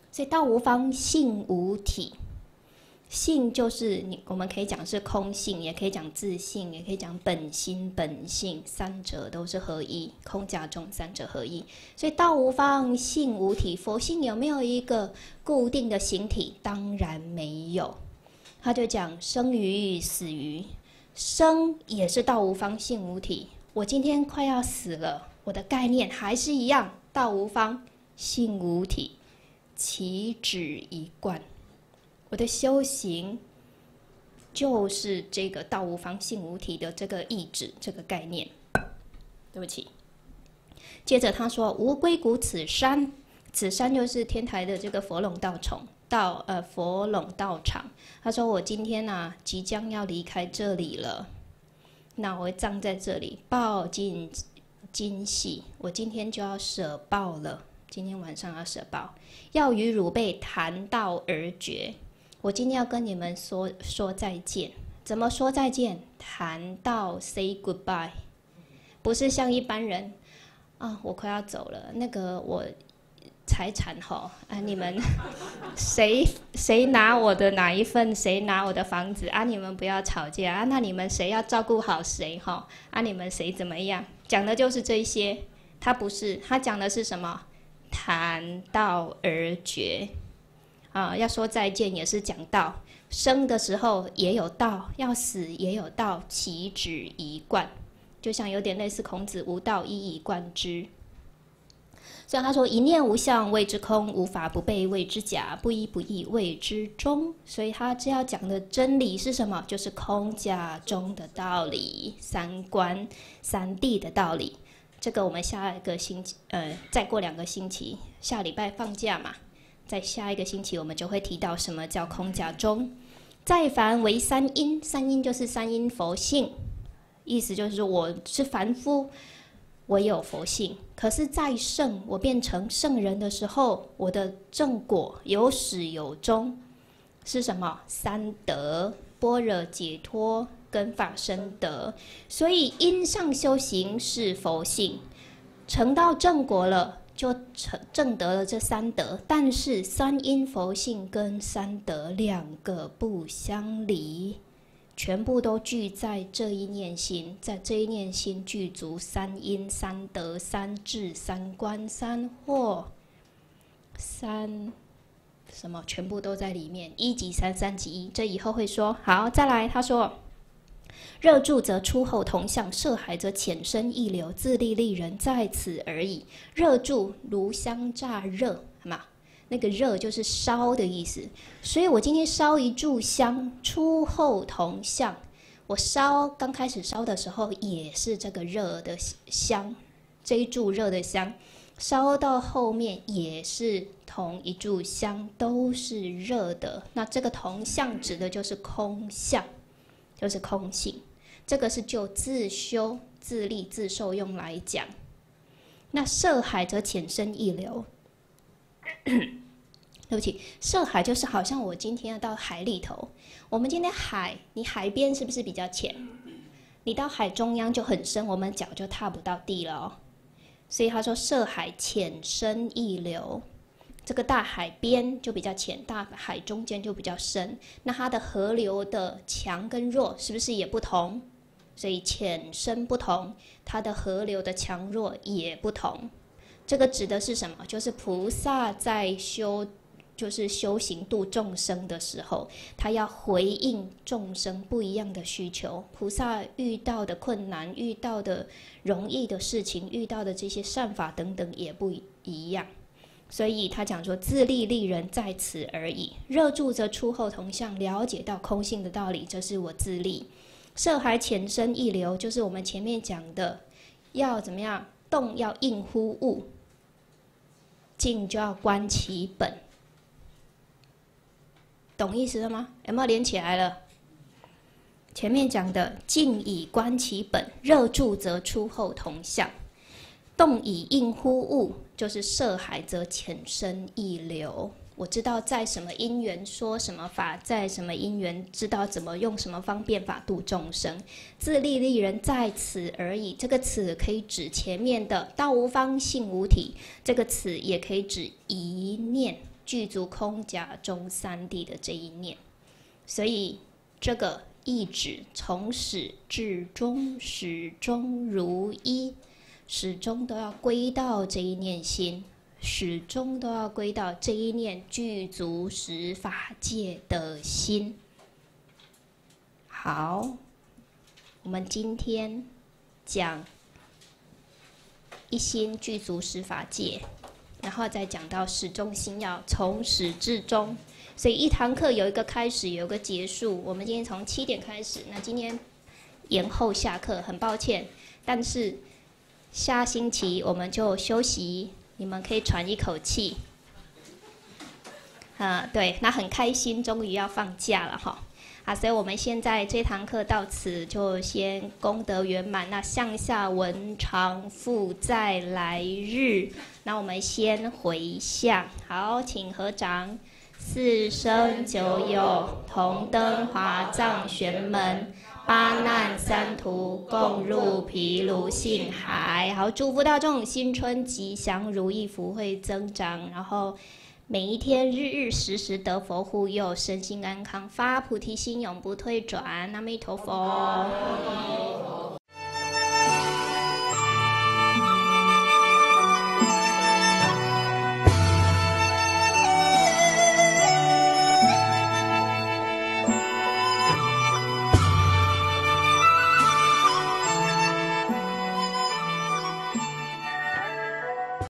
所以道无方，性无体。性就是你，我们可以讲是空性，也可以讲自性，也可以讲本心本性，三者都是合一，空假中三者合一。所以道无方，性无体。佛性有没有一个固定的形体？当然没有。他就讲生于死于，生也是道无方，性无体。我今天快要死了，我的概念还是一样，道无方，性无体，其止一贯。我的修行就是这个道无方性无体的这个意志，这个概念。对不起。接着他说：“无归谷此山，此山就是天台的这个佛垄道场，道呃佛垄道场。他说我今天啊即将要离开这里了，那我会葬在这里，报尽今夕。我今天就要舍报了，今天晚上要舍报，要与汝辈谈道而绝。”我今天要跟你们说说再见，怎么说再见？谈到 say goodbye， 不是像一般人啊，我快要走了，那个我财产哈啊，你们谁谁拿我的哪一份，谁拿我的房子啊？你们不要吵架啊！那你们谁要照顾好谁哈？啊，你们谁怎么样？讲的就是这些，他不是，他讲的是什么？谈道而绝。啊，要说再见也是讲道，生的时候也有道，要死也有道，其止一贯，就像有点类似孔子无道一以贯之。所以他说一念无相谓之空，无法不备谓之假，不依不异谓之中。所以他这要讲的真理是什么？就是空假中的道理，三观三谛的道理。这个我们下一个星期，呃，再过两个星期，下礼拜放假嘛。在下一个星期，我们就会提到什么叫空假中。再凡为三因，三因就是三因佛性，意思就是说我是凡夫，我有佛性。可是再圣，我变成圣人的时候，我的正果有始有终，是什么？三德：般若、解脱跟法身德。所以因上修行是佛性，成到正果了。就证得了这三德，但是三因佛性跟三德两个不相离，全部都聚在这一念心，在这一念心具足三因、三德、三智、三观、三惑、三什么，全部都在里面。一即三，三即一，这以后会说。好，再来，他说。热住则出后同相，涉海则浅深易流，自利利人在此而已。热住炉香乍热，好吗？那个热就是烧的意思。所以我今天烧一炷香，出后同相。我烧刚开始烧的时候也是这个热的香，这一炷热的香，烧到后面也是同一炷香，都是热的。那这个同相指的就是空相。就是空性，这个是就自修、自利、自受用来讲。那涉海则浅深易流，对不起，涉海就是好像我今天要到海里头，我们今天海，你海边是不是比较浅？你到海中央就很深，我们脚就踏不到地了哦。所以他说涉海浅深易流。这个大海边就比较浅，大海中间就比较深。那它的河流的强跟弱是不是也不同？所以浅深不同，它的河流的强弱也不同。这个指的是什么？就是菩萨在修，就是修行度众生的时候，他要回应众生不一样的需求。菩萨遇到的困难、遇到的容易的事情、遇到的这些善法等等也不一样。所以他讲说自利利人在此而已。热住则出后同相，了解到空性的道理，这是我自利。涉海浅深易流，就是我们前面讲的，要怎么样？动要应乎物，静就要观其本。懂意思了吗？有没有连起来了？前面讲的静以观其本，热住则出后同相。动以应乎物，就是涉海则浅深易流。我知道在什么因缘说什么法，在什么因缘知道怎么用什么方便法度众生。自利利人在此而已。这个此可以指前面的道无方性无体，这个此也可以指一念， 具足空假中三谛的这一念。所以这个意指从始至终始终如一，始终都要归到这一念心，始终都要归到这一念具足十法界的心。好，我们今天讲一心具足十法界，然后再讲到始终心要从始至终。所以一堂课有一个开始，有一个结束。我们今天从七点开始，那今天延后下课，很抱歉。但是下星期我们就休息，你们可以喘一口气。啊，对，那很开心，终于要放假了哈。啊，所以我们现在这堂课到此就先功德圆满。那向下文长复再来日，那我们先回向。好，请合掌。四生九有，同登华藏玄门，八难三途，共入毗卢性海。好，祝福大众新春吉祥如意，福慧增长，然后每一天日日时时得佛护佑，身心安康，发菩提心永不退转。阿弥陀佛。